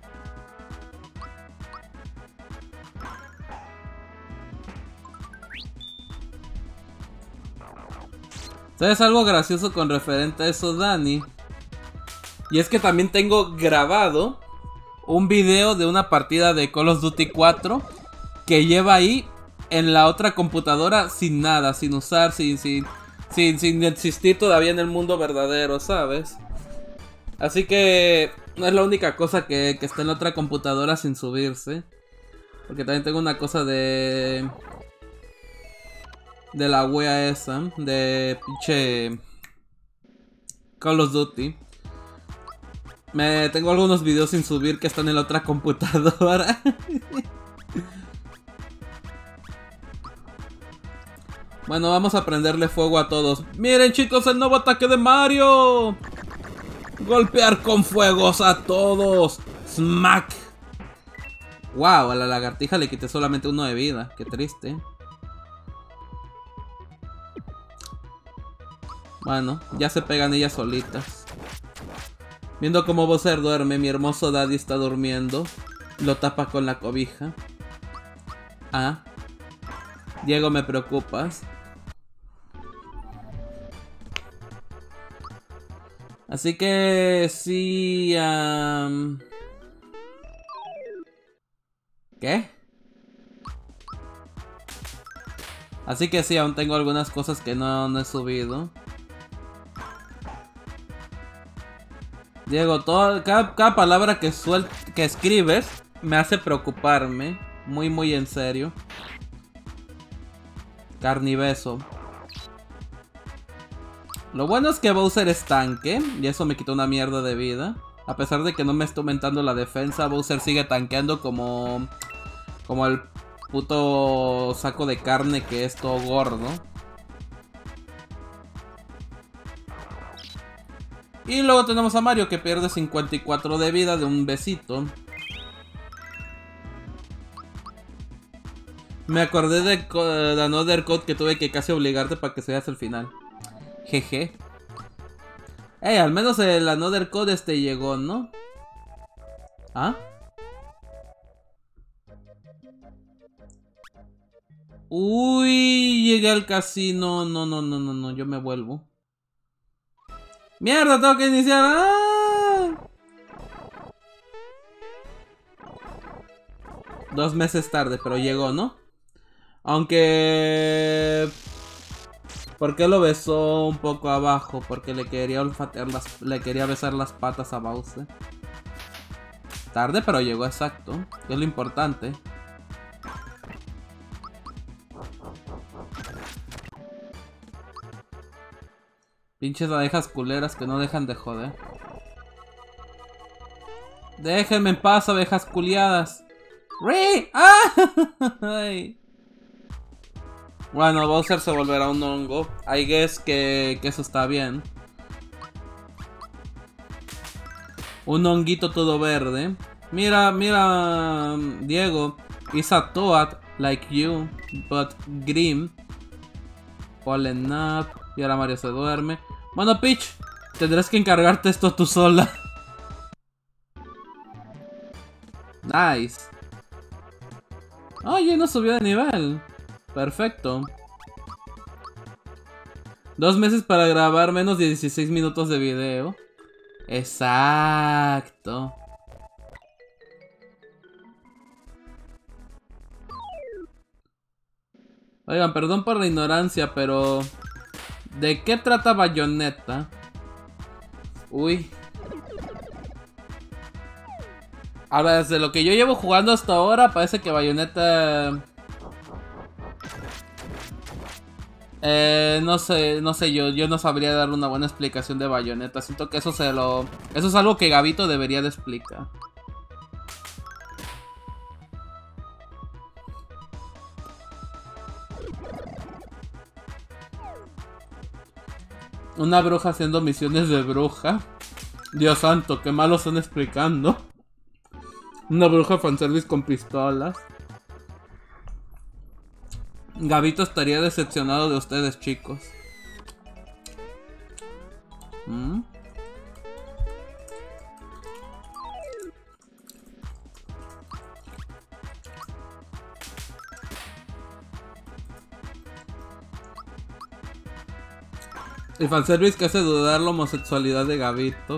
¿Sabes algo gracioso con referente a eso, Dani? Y es que también tengo grabado un video de una partida de Call of Duty 4 que lleva ahí en la otra computadora sin nada, sin usar, sin existir todavía en el mundo verdadero, ¿sabes? Así que no es la única cosa que está en la otra computadora sin subirse. Porque también tengo una cosa de la wea esa, de pinche Call of Duty. Tengo algunos videos sin subir que están en la otra computadora. Bueno, vamos a prenderle fuego a todos. Miren chicos, el nuevo ataque de Mario. Golpear con fuegos a todos. Smack. Wow, a la lagartija le quité solamente 1 de vida. Qué triste. Bueno, ya se pegan ellas solitas. Viendo cómo Bowser duerme, mi hermoso Daddy está durmiendo. Lo tapa con la cobija. Ah. Diego, me preocupas. Así que sí... ¿Qué? Así que sí, aún tengo algunas cosas que no he subido. Diego, cada palabra que escribes me hace preocuparme. Muy en serio. Carnibeso. Lo bueno es que Bowser es tanque, y eso me quitó una mierda de vida. A pesar de que no me está aumentando la defensa, Bowser sigue tanqueando como el puto saco de carne que es todo gordo. Y luego tenemos a Mario que pierde 54 de vida de un besito. Me acordé de Another Code que tuve que casi obligarte para que se veas el final. Jeje. Al menos el Another Code llegó, ¿no? ¿Ah? Uy, llegué al casino. No, yo me vuelvo. ¡Mierda! Tengo que iniciar. ¡Ah! 2 meses tarde, pero llegó, ¿no? Aunque... ¿Por qué lo besó un poco abajo? Porque le quería olfatear le quería besar las patas a Bowser. Tarde, pero llegó exacto. Que es lo importante. Pinches abejas culeras que no dejan de joder. Déjenme en paz, abejas culiadas. ¡Ri! ¡Ah! Ay. Bueno, Bowser se volverá un hongo. I guess que eso está bien. Un honguito todo verde. Mira, Diego. Is a toad like you, but green. Fallen up. Y ahora Mario se duerme. Bueno, Peach, tendrás que encargarte esto tú sola. Nice. Oye, no subió de nivel. Perfecto. 2 meses para grabar menos de 16 minutos de video. Exacto. Oigan, perdón por la ignorancia, pero... ¿de qué trata Bayonetta? Uy. Ahora, desde lo que yo llevo jugando hasta ahora, parece que Bayonetta... no sé, yo no sabría dar una buena explicación de Bayonetta. Siento que eso es algo que Gabito debería de explicar. Una bruja haciendo misiones de bruja. Dios santo, qué malos están explicando. Una bruja fanservice con pistolas. Gabito estaría decepcionado de ustedes, chicos. El fanservice que hace dudar la homosexualidad de Gabito.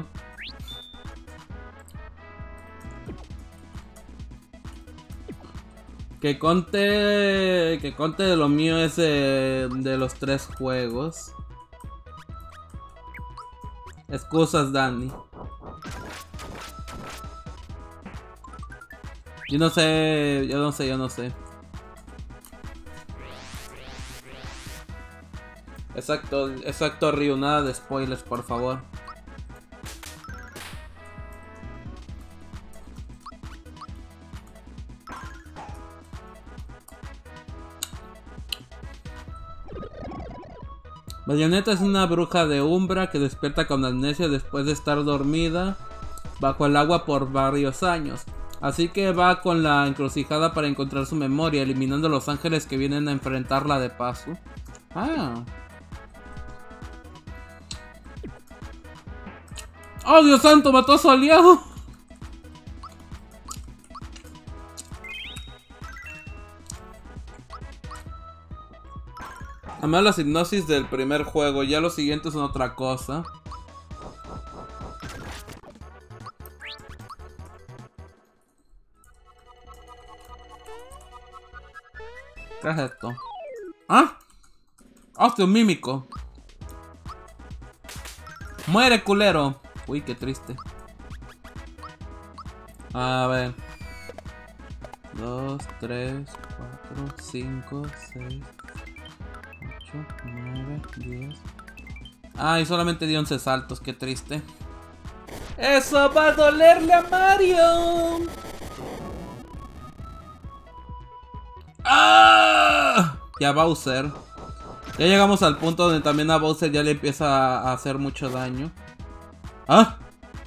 Que conte de lo mío es de los 3 juegos. Excusas, Dani. Yo no sé. Exacto, Ryu, nada de spoilers, por favor. Bayonetta es una bruja de Umbra que despierta con amnesia después de estar dormida bajo el agua por varios años. Así que va con la encrucijada para encontrar su memoria, eliminando a los ángeles que vienen a enfrentarla de paso. Ah. ¡Oh, Dios santo! ¡Mató a su aliado! Además las hipnosis del primer juego, ya los siguientes son otra cosa. ¿Qué es esto? ¿Ah? ¡Hostia, un mímico! ¡Muere, culero! Uy, qué triste. A ver. 2, 3, 4, 5, 6, 8, 9, 10. Ay, solamente di 11 saltos, qué triste. ¡Eso va a dolerle a Mario! ¡Ah! Ya Bowser. Ya llegamos al punto donde también a Bowser ya le empieza a hacer mucho daño. ¡Ah!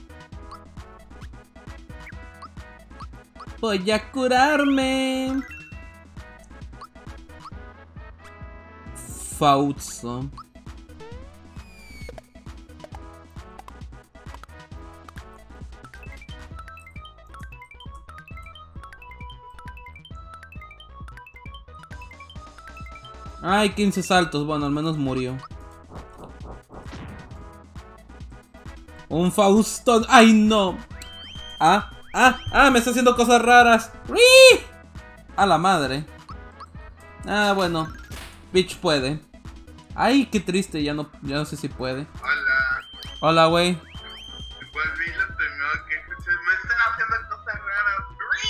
Voy a curarme. Fausto. Ay, 15 saltos. Bueno, al menos murió. Un Fausto. ¡Ay, no! Me está haciendo cosas raras. ¡Uy! A la madre. Ah, bueno. Peach puede. Ay, qué triste. Ya no sé si puede. Hola. Hola, güey. Volví lo primero que escuché. Me están haciendo cosas raras.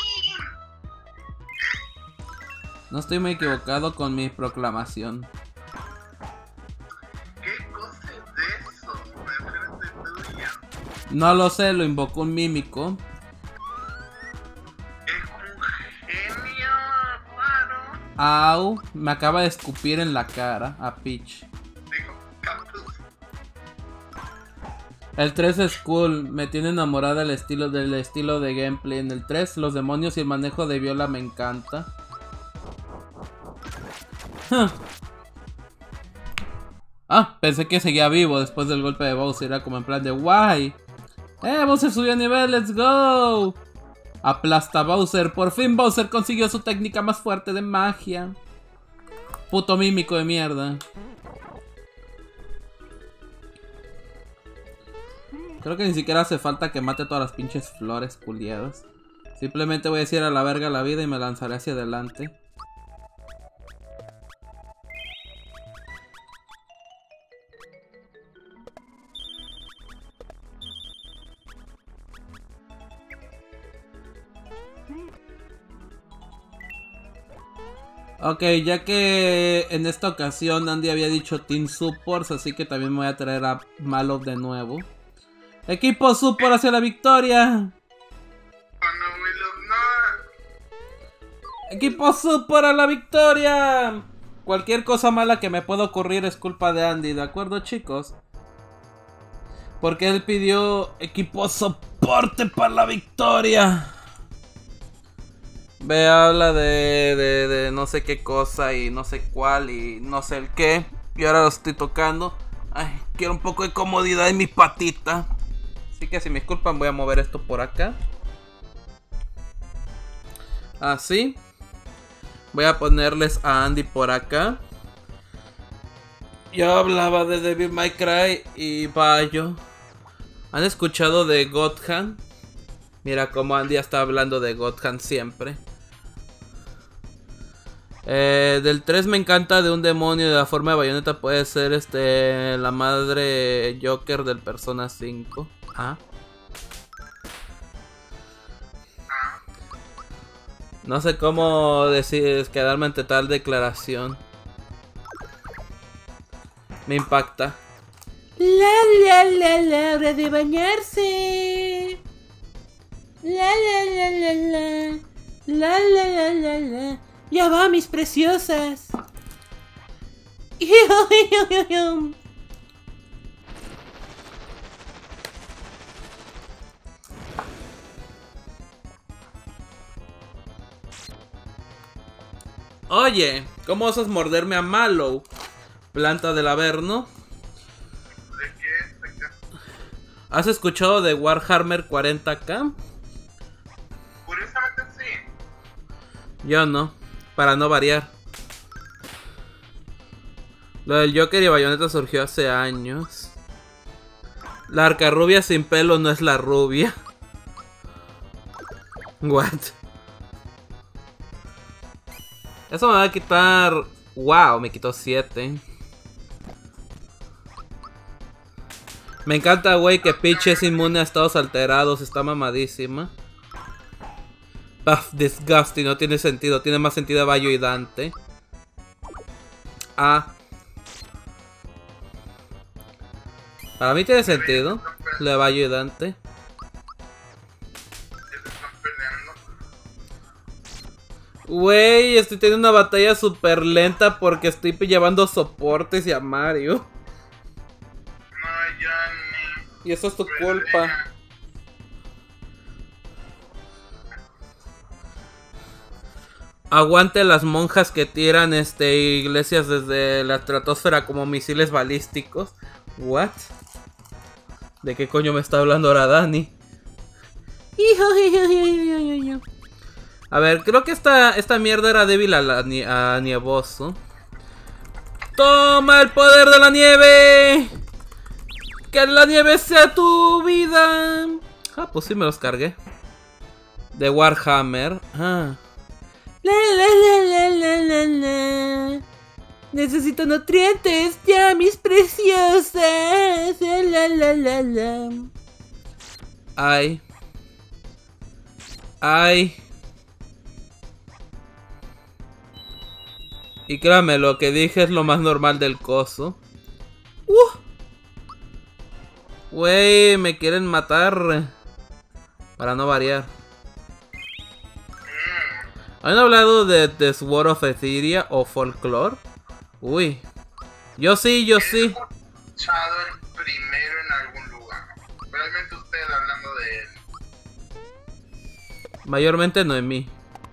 No estoy muy equivocado con mi proclamación. ¿Qué cosa es eso? Enfrente tuya. No lo sé, lo invocó un mímico. Es un genio raro. Au, me acaba de escupir en la cara a Peach. Dijo, cactus. El 3 es cool, me tiene enamorada del estilo de gameplay. En el 3, los demonios y el manejo de Viola me encanta. Ah, pensé que seguía vivo después del golpe de Bowser. Era como en plan de guay. Bowser subió a nivel, let's go. Aplasta a Bowser. Por fin Bowser consiguió su técnica más fuerte de magia. Puto mímico de mierda. Creo que ni siquiera hace falta que mate todas las pinches flores culiadas. Simplemente voy a decir a la verga la vida y me lanzaré hacia adelante. Ok, ya que en esta ocasión Andy había dicho Team Supports, así que también me voy a traer a Malov de nuevo. ¡Equipo Support hacia la victoria! ¡Equipo Support a la victoria! Cualquier cosa mala que me pueda ocurrir es culpa de Andy, ¿de acuerdo, chicos? Porque él pidió equipo soporte para la victoria. Ve, habla de no sé qué cosa y no sé cuál y no sé el qué. Y ahora lo estoy tocando. Ay, quiero un poco de comodidad en mi patita. Así que si me disculpan voy a mover esto por acá. Así. Voy a ponerles a Andy por acá. Yo hablaba de Devil May Cry y Bayo. ¿Han escuchado de Godhand? Mira cómo Andy está hablando de Godhand siempre. Del 3 me encanta de un demonio de la forma de Bayonetta. Puede ser la madre Joker del Persona 5. Ah. No sé cómo decir, quedarme ante tal declaración. Me impacta. La, hora de bañarse. La. Ya va, mis preciosas. Oye, ¿cómo osas morderme a Mallow? Planta del Averno. ¿De qué? ¿De qué? ¿Has escuchado de Warhammer 40k? Curiosamente sí. Yo no, para no variar. Lo del Joker y Bayonetta surgió hace años. La arcarrubia sin pelo no es la rubia. What? Eso me va a quitar... Wow, me quitó 7. Me encanta, güey, que Peach es inmune a estados alterados. Está mamadísima. Puff, disgusting, no tiene sentido. Tiene más sentido Bayo y Dante. Ah. Para mí tiene sentido lo de Bayo y Dante. Güey, estoy teniendo una batalla súper lenta porque estoy llevando soportes y a Mario. No, Johnny. Y eso es tu culpa. Aguante las monjas que tiran iglesias desde la estratosfera como misiles balísticos. What? ¿De qué coño me está hablando ahora Dani? A ver, creo que esta mierda era débil a Nievoso. ¡Toma el poder de la nieve! ¡Que la nieve sea tu vida! Ah, pues sí me los cargué. De Warhammer. Ah. La. Necesito nutrientes, ya, mis preciosas. La. Ay. Ay. Y créame, lo que dije es lo más normal del coso. Wey, me quieren matar. Para no variar. ¿Han hablado de The Sword of Etheria o Folklore? Uy. Yo sí. He escuchado el primero en algún lugar. Realmente usted hablando de él. Mayormente Noemí.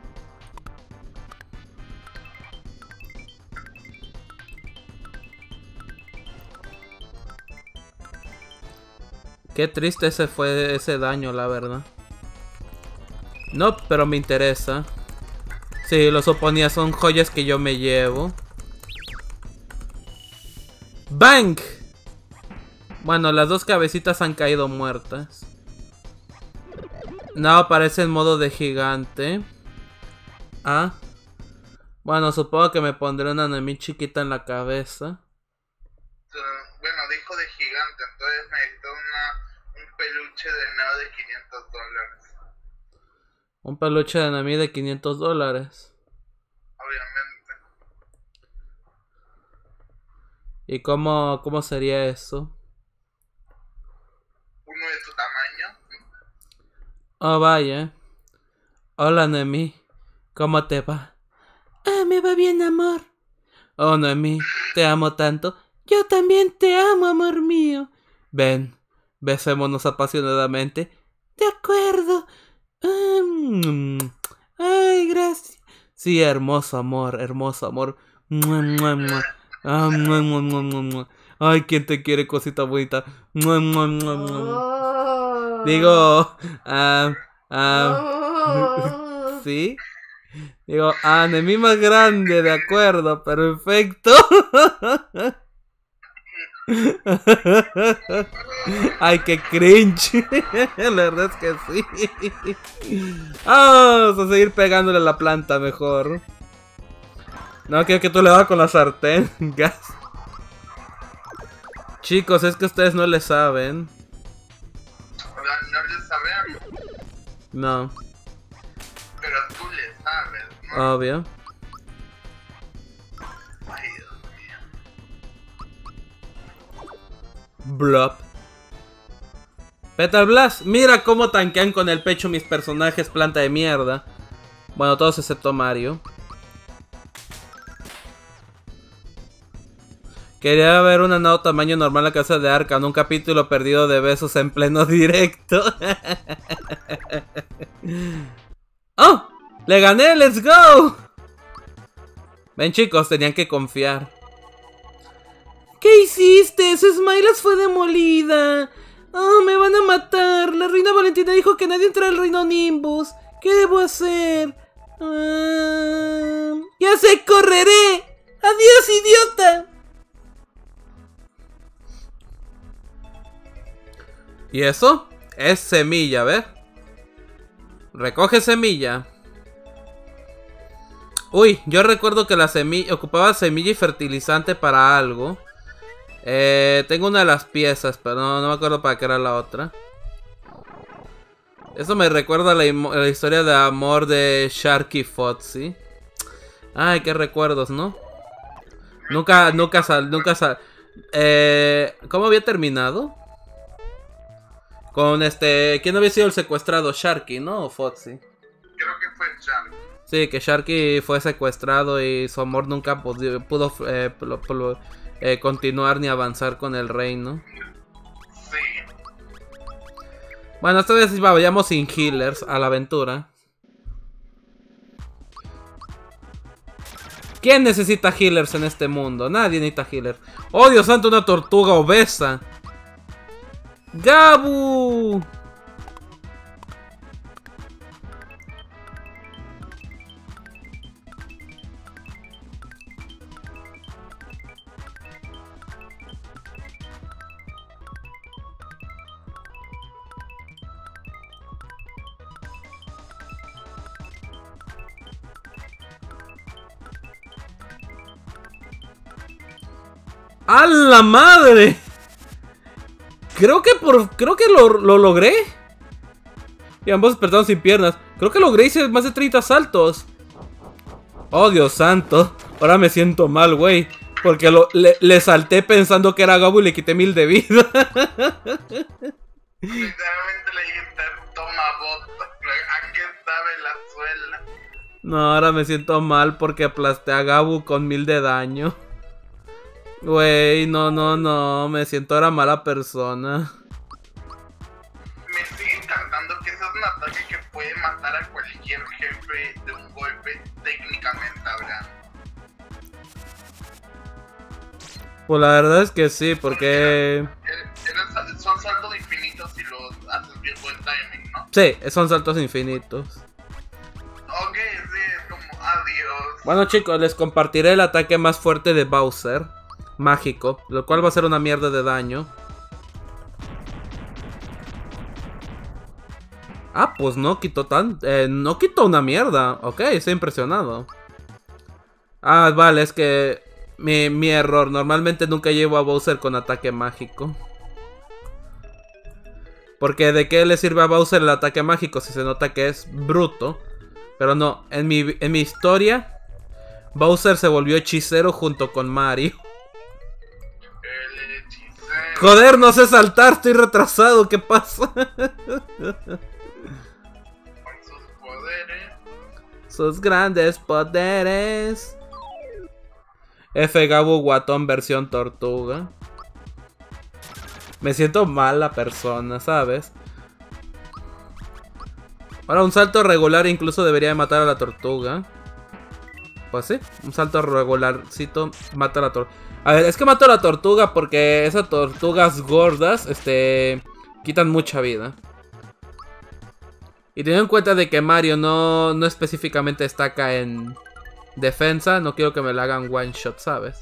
Qué triste fue ese daño, la verdad. No, pero me interesa. Sí, los oponías son joyas que yo me llevo. ¡Bang! Bueno, las dos cabecitas han caído muertas. No, aparece en modo de gigante. Ah. Bueno, supongo que me pondré una Noemí chiquita en la cabeza. Bueno, dijo de gigante, entonces necesito un peluche de nada de $500. Un peluche de Noemí de $500. Obviamente. ¿Y cómo sería eso? Uno de tu tamaño. Oh, vaya. Hola, Noemí. ¿Cómo te va? Ah, me va bien, amor. Oh, Noemí, te amo tanto. Yo también te amo, amor mío. Ven, besémonos apasionadamente. De acuerdo. Ay, gracias. Sí, hermoso amor, hermoso amor. Ay, ¿quién te quiere, cosita bonita? Digo, ¿sí? Digo, Noemí más grande, de acuerdo, perfecto. Ay, qué cringe. La verdad es que sí. Vamos a seguir pegándole a la planta mejor. No, quiero que tú le hagas con la sartén. Gas. Chicos, es que ustedes no le saben. No le sabemos. No. Pero tú le sabes, ¿no? Obvio. Ay, Dios mío. Blop. Petal Blast. Mira cómo tanquean con el pecho mis personajes, planta de mierda. Bueno, todos excepto Mario. Quería ver una nuevo tamaño normal en la casa de Arkham, un capítulo perdido de besos en pleno directo. ¡Oh! ¡Le gané! ¡Let's go! Ven chicos, tenían que confiar. ¿Qué hiciste? Su Smilas fue demolida. Oh, me van a matar. La reina Valentina dijo que nadie entra al reino Nimbus. ¿Qué debo hacer? Ya sé, correré. Adiós, idiota. ¿Y eso? Es semilla, ¿ves? Recoge semilla. Uy, yo recuerdo que la semilla ocupaba semilla y fertilizante para algo. Tengo una de las piezas, pero no me acuerdo para qué era la otra. Eso me recuerda a la historia de amor de Sharky y Foxy. Ay, qué recuerdos, ¿no? Nunca sal. ¿Cómo había terminado? Con ¿quién había sido el secuestrado? Sharky, ¿no? ¿O Foxy? Creo que fue Sharky. Sí, que Sharky fue secuestrado y su amor nunca pudo continuar ni avanzar con el reino. Sí. Bueno, esta vez vayamos sin healers a la aventura. ¿Quién necesita healers en este mundo? Nadie necesita healers. ¡Oh, Dios santo, una tortuga obesa! ¡Gabu! ¡A la madre! Creo que lo logré. Y ambos despertaron sin piernas. Creo que logré hice más de 30 saltos. Oh, Dios santo. Ahora me siento mal, güey. Porque le salté pensando que era Gabu y le quité 1000 de vida. Literalmente le dijiste, toma bota. Aquí estaba en la suela. No, ahora me siento mal porque aplasté a Gabu con 1000 de daño. Güey, no, me siento ahora mala persona. Me sigue encantando que ese es un ataque que puede matar a cualquier jefe de un golpe, técnicamente hablando. Pues la verdad es que sí, porque... Son saltos infinitos si los haces bien buen timing, ¿no? Sí, son saltos infinitos. Ok, sí, es como adiós. Bueno chicos, les compartiré el ataque más fuerte de Bowser. Mágico, lo cual va a ser una mierda de daño. Ah, pues no quitó no quitó una mierda. Ok, estoy impresionado. Ah, vale, es que mi error. Normalmente nunca llevo a Bowser con ataque mágico. Porque ¿de qué le sirve a Bowser el ataque mágico si se nota que es bruto? Pero no, en mi historia Bowser se volvió hechicero junto con Mario. Joder, no sé saltar, estoy retrasado, ¿qué pasa? Con sus poderes. Sus grandes poderes. F Gabu Guatón versión tortuga. Me siento mala persona, ¿sabes? Ahora un salto regular incluso debería matar a la tortuga. Pues sí, un salto regularcito mata a la tortuga. A ver, es que mato a la tortuga porque esas tortugas gordas, quitan mucha vida. Y teniendo en cuenta de que Mario no específicamente destaca en defensa, no quiero que me la hagan one shot, ¿sabes?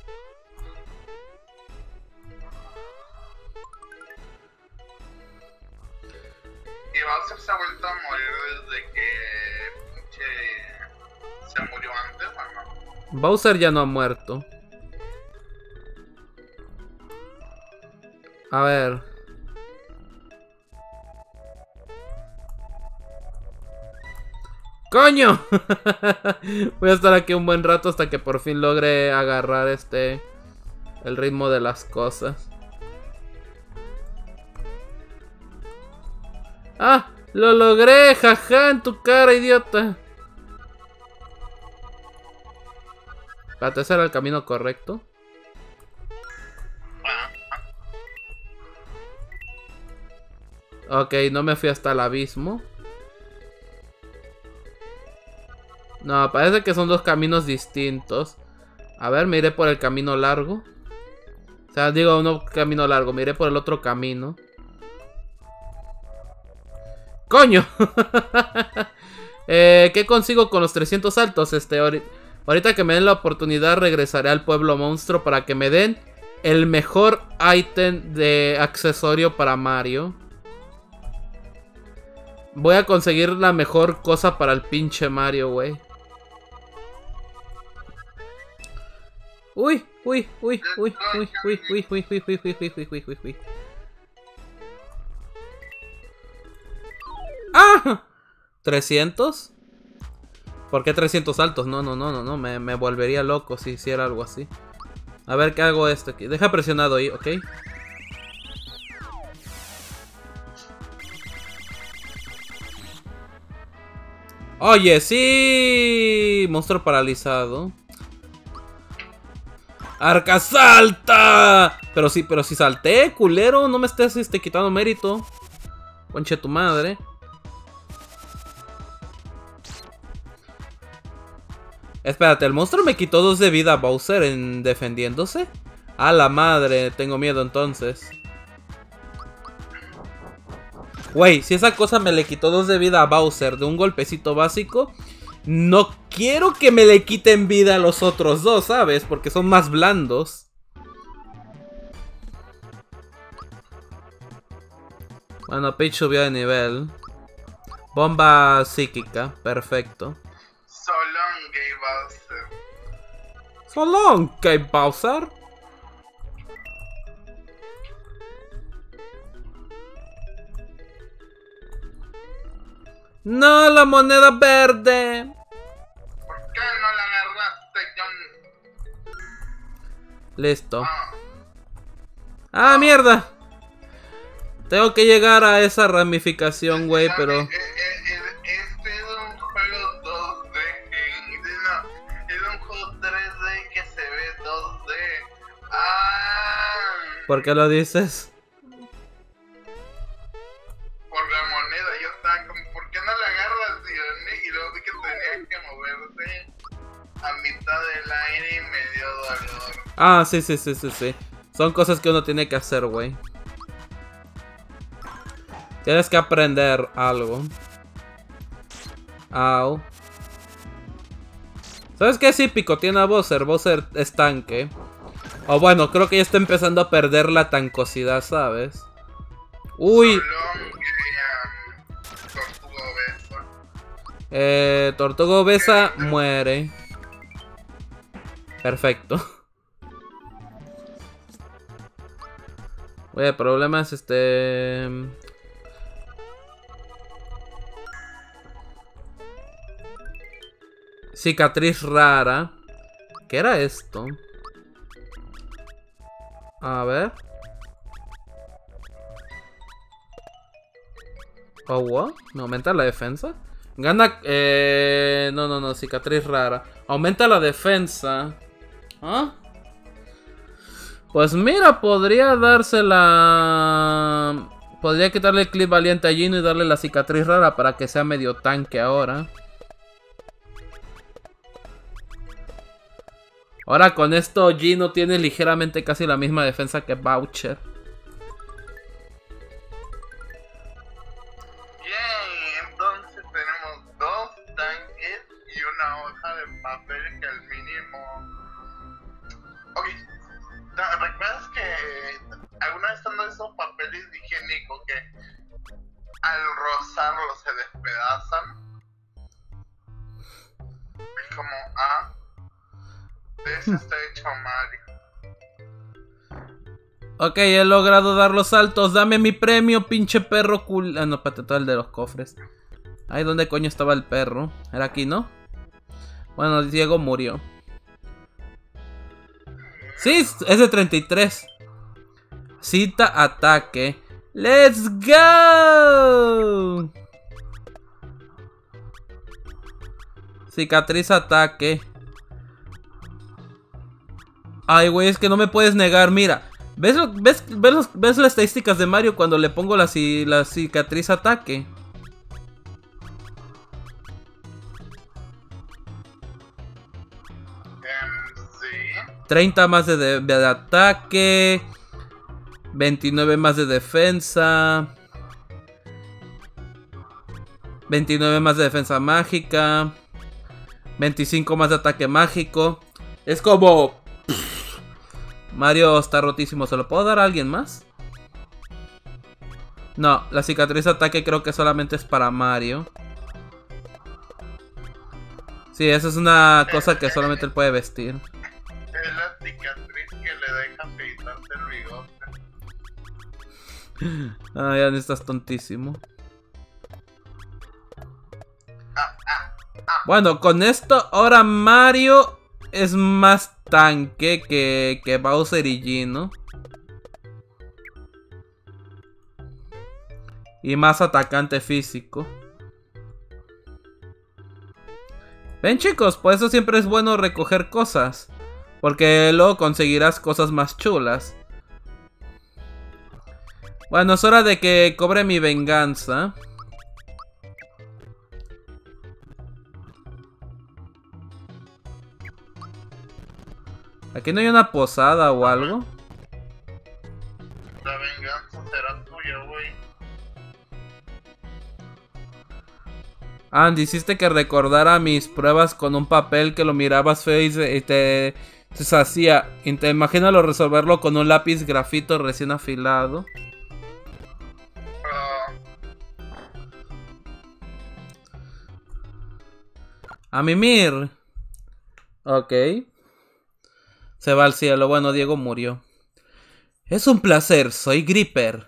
Y Bowser se ha vuelto a morir desde que se murió antes, ¿o no? Bowser ya no ha muerto. A ver. ¡Coño! Voy a estar aquí un buen rato hasta que por fin logre agarrar el ritmo de las cosas. ¡Ah! ¡Lo logré! ¡Jaja! En tu cara, idiota. Espérate, ¿ese era el camino correcto? Ok, no me fui hasta el abismo. No, parece que son dos caminos distintos. A ver, me iré por el camino largo. O sea, digo, no camino largo, me iré por el otro camino. ¡Coño! ¿Qué consigo con los 300 saltos? Ahorita que me den la oportunidad regresaré al pueblo monstruo para que me den el mejor ítem de accesorio para Mario. Voy a conseguir la mejor cosa para el pinche Mario, güey. Uy, uy, uy, uy, uy, uy, uy, uy, uy, uy, uy, uy, uy, uy, uy. ¡Ah! ¿300? ¿Por qué 300 saltos? No, no, no, no, no. Me volvería loco si hiciera algo así. A ver, ¿qué hago esto aquí? Deja presionado ahí, ¿ok? Oye, sí. Monstruo paralizado. ¡Arca salta! Pero sí salté, culero. No me estés quitando mérito. Conche tu madre. Espérate, ¿el monstruo me quitó 2 de vida a Bowser en defendiéndose? A la madre, tengo miedo entonces. Güey, si esa cosa me le quitó 2 de vida a Bowser de un golpecito básico, no quiero que me le quiten vida a los otros dos, ¿sabes? Porque son más blandos. Bueno, Peach subió de nivel. Bomba psíquica, perfecto. So long, Gay Bowser. So long, Gay Bowser. No, la moneda verde. ¿Por qué no la agarraste, John? Listo. Ah, mierda. Tengo que llegar a esa ramificación, güey, pero... Este es un juego 2D. No, es un juego 3D que se ve 2D. Ah. ¿Por qué lo dices? Por la moneda. Yo estaba como, ¿por qué no la agarras, tío? Y luego vi que tenías que moverte a mitad del aire y me dio dolor. Ah, sí. Son cosas que uno tiene que hacer, güey. Tienes que aprender algo. Au. ¿Sabes qué? Sí, picotean a Bowser. Bowser es tanque. O bueno, creo que ya está empezando a perder la tancosidad, ¿sabes? Uy. Tortuga obesa muere. Perfecto. Oye, el problema es cicatriz rara. ¿Qué era esto? A ver. Oh, what? ¿Me aumenta la defensa? Gana... No, cicatriz rara. Aumenta la defensa. ¿Ah? Pues mira, podría dársela... Podría quitarle el clip valiente a Gino y darle la cicatriz rara para que sea medio tanque ahora. Ahora con esto Gino tiene ligeramente casi la misma defensa que Bowser. Bien, entonces tenemos 2 tanques y una hoja de papel que al mínimo... Ok, ¿recuerdas que alguna vez están esos papeles higiénicos que al rozarlos se despedazan? Es como, de eso está hecho Mario. Ok, he logrado dar los saltos. Dame mi premio, pinche perro cool. Ah, no, patetó el de los cofres. Ay, ¿dónde coño estaba el perro? Era aquí, ¿no? Bueno, Diego murió. Sí, es de 33. Cita ataque. ¡Let's go! Cicatriz ataque. Ay, güey, es que no me puedes negar, mira. ¿Ves las estadísticas de Mario cuando le pongo la cicatriz ataque? Sí. 30 más de ataque. 29 más de defensa. 29 más de defensa mágica. 25 más de ataque mágico. Es como... Mario está rotísimo. ¿Se lo puedo dar a alguien más? No, la cicatriz de ataque creo que solamente es para Mario. Sí, esa es una cosa que solamente él puede vestir. Es la cicatriz que le deja afeitarse el bigote. Ah, ya no estás tontísimo. Bueno, con esto ahora Mario es más tanque que Bowser y Gino. Y más atacante físico. Ven chicos, por eso siempre es bueno recoger cosas. Porque luego conseguirás cosas más chulas. Bueno, es hora de que cobre mi venganza. ¿Aquí no hay una posada o algo? La venganza será tuya, güey. Andy, hiciste que recordara mis pruebas con un papel que lo mirabas feo y te hacía. Y te imagínalo resolverlo con un lápiz grafito recién afilado. A mimir. Ok. Se va al cielo. Bueno, Diego murió. Es un placer, soy Gripper.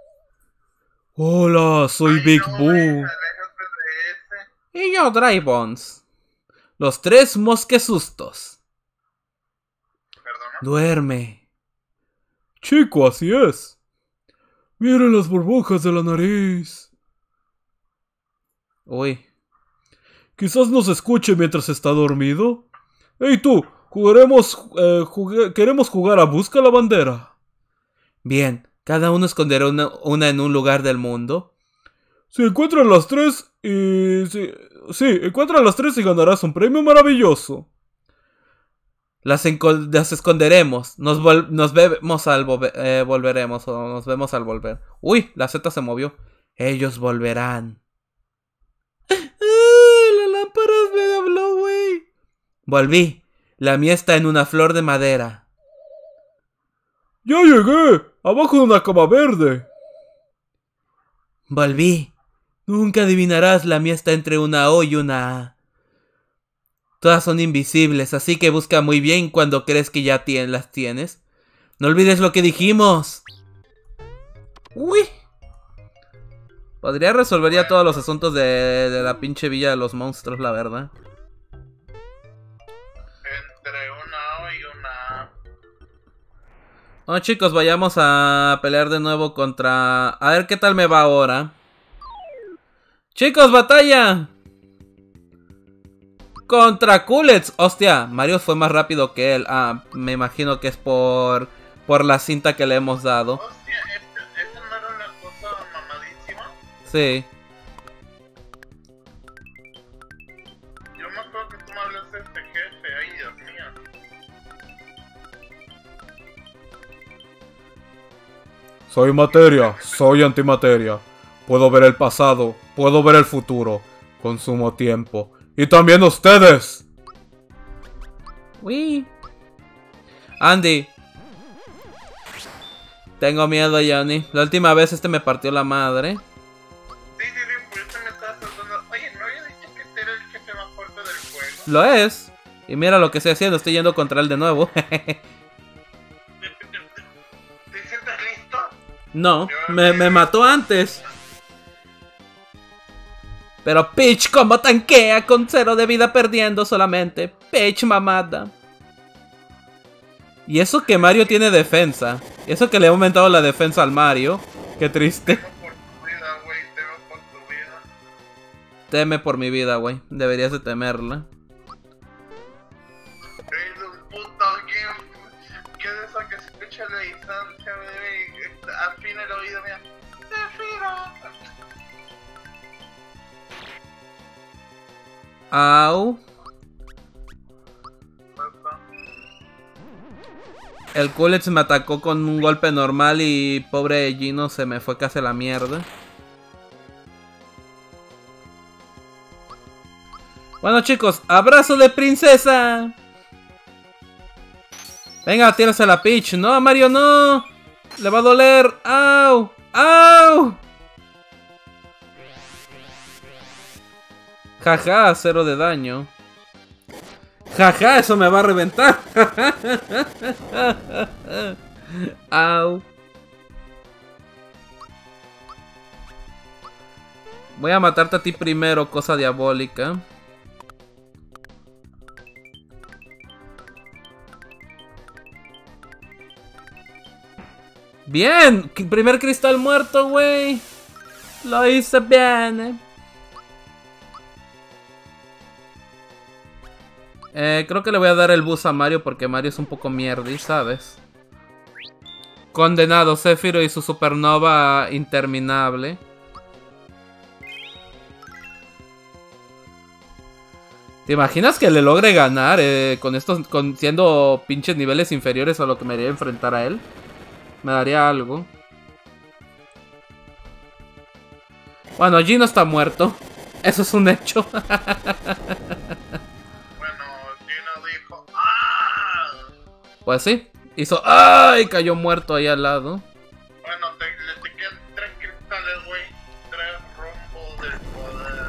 Hola, soy Big Boo. Aléjate de ese. Y yo, Dry Bones. Los tres mosquesustos. ¿Perdona? Duerme. Chico, así es. Miren las burbujas de la nariz. Uy. Quizás nos escuche mientras está dormido. Hey tú, queremos jugar a Busca la Bandera. Bien, cada uno esconderá una en un lugar del mundo. Si encuentran las tres y... Sí, encuentran las tres y ganarás un premio maravilloso. Las esconderemos. Nos vemos al volveremos. O nos vemos al volver. Uy, la Z se movió. Ellos volverán. La lámpara me habló, güey. Volví. La mía está en una flor de madera. ¡Ya llegué! ¡Abajo de una cama verde! Volví. Nunca adivinarás, la mía está entre una O y una A. Todas son invisibles, así que busca muy bien cuando crees que ya las tienes. No olvides lo que dijimos. Uy. Podría resolver ya todos los asuntos de la pinche villa de los monstruos, la verdad. Entre una O y una A. Bueno chicos, vayamos a pelear de nuevo contra... A ver qué tal me va ahora. Chicos, batalla contra Kulets. Hostia, Mario fue más rápido que él. Ah, me imagino que es por la cinta que le hemos dado. Hostia, ¿esta no era una cosa mamadísima? Sí. Yo me acuerdo que tú me hablaste de este jefe. Ay, Dios mío. Soy materia, soy antimateria. Puedo ver el pasado, puedo ver el futuro. Consumo tiempo. ¡Y también ustedes! Uy. Andy. Tengo miedo, Johnny. La última vez me partió la madre. Sí, por eso me estaba saltando. Oye, ¿no había dicho que este era el jefe más fuerte del juego? Lo es. Y mira lo que estoy haciendo. Estoy yendo contra él de nuevo. ¿Te sientes listo? No, me mató antes. Pero Peach como tanquea con 0 de vida perdiendo solamente. Peach mamada. Y eso que Mario tiene defensa. Y eso que le he aumentado la defensa al Mario. Qué triste. Temo por tu vida, güey. Temo por tu vida. Teme por mi vida, güey. Deberías de temerla. Eres un puto game. ¿Qué es eso que se escucha la distancia, bebé? Afina el oído, mira. ¡Zafiro! Au. El Kulets me atacó con un golpe normal y pobre Gino se me fue casi a la mierda. Bueno chicos, abrazo de princesa. Venga, tírase a la Peach. No, Mario, no. Le va a doler. ¡Au! ¡Au! Jaja, 0 de daño. Jaja, eso me va a reventar. Au. Voy a matarte a ti primero, cosa diabólica. Bien, primer cristal muerto, güey. Lo hice bien. Creo que le voy a dar el bus a Mario porque Mario es un poco mierdi, ¿sabes? Condenado Zephyro y su supernova interminable. ¿Te imaginas que le logre ganar con estos, siendo pinches niveles inferiores a lo que me haría enfrentar a él? Me daría algo. Bueno, Gino está muerto. Eso es un hecho. Bueno, Gino dijo ¡ah! Pues sí. Hizo ¡ay! Cayó muerto ahí al lado. Bueno, te quedan 3 cristales, güey. 3 rombos del poder.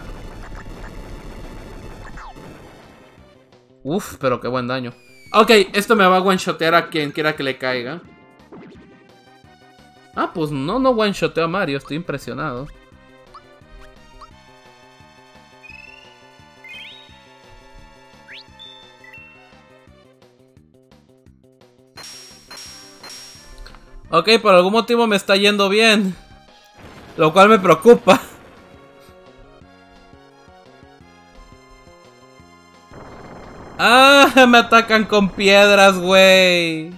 Uf, pero qué buen daño. Ok, esto me va a one-shotear a quien quiera que le caiga. Ah, pues no one-shoteo a Mario, estoy impresionado. Ok, por algún motivo me está yendo bien. Lo cual me preocupa. Ah, me atacan con piedras, güey.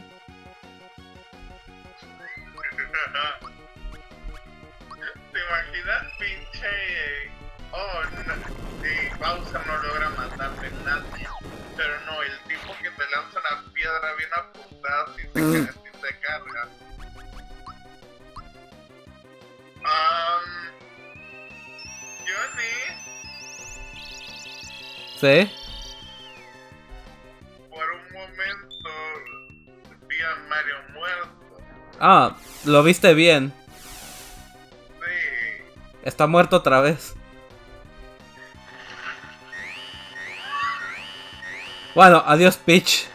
¿Te imaginas, pinche? Oh, no, sí, Bowser no logra matarte nadie. Pero no, el tipo que te lanza una piedra bien apuntada si se carga. Johnny. ¿Sí? Por un momento vi a Mario muerto. Ah, lo viste bien. Sí. Está muerto otra vez. Bueno, adiós Peach.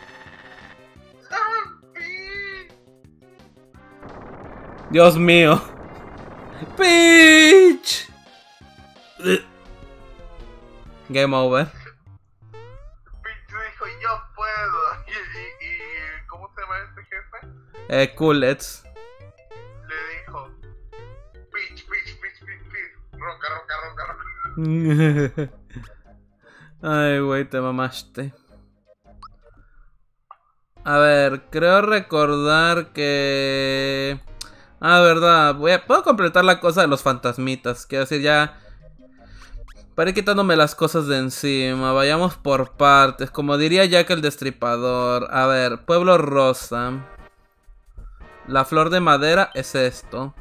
Dios mío. Peach. Game over. Peach dijo yo puedo. ¿Y cómo se llama este jefe? Kulets. Le dijo Peach, roca, roca, roca. Ay, güey, te mamaste. A ver, creo recordar que... Ah, verdad, puedo completar la cosa de los fantasmitas. Quiero decir, ya... Para ir quitándome las cosas de encima. Vayamos por partes. Como diría Jack el Destripador. A ver, Pueblo Rosa. La flor de madera es esto.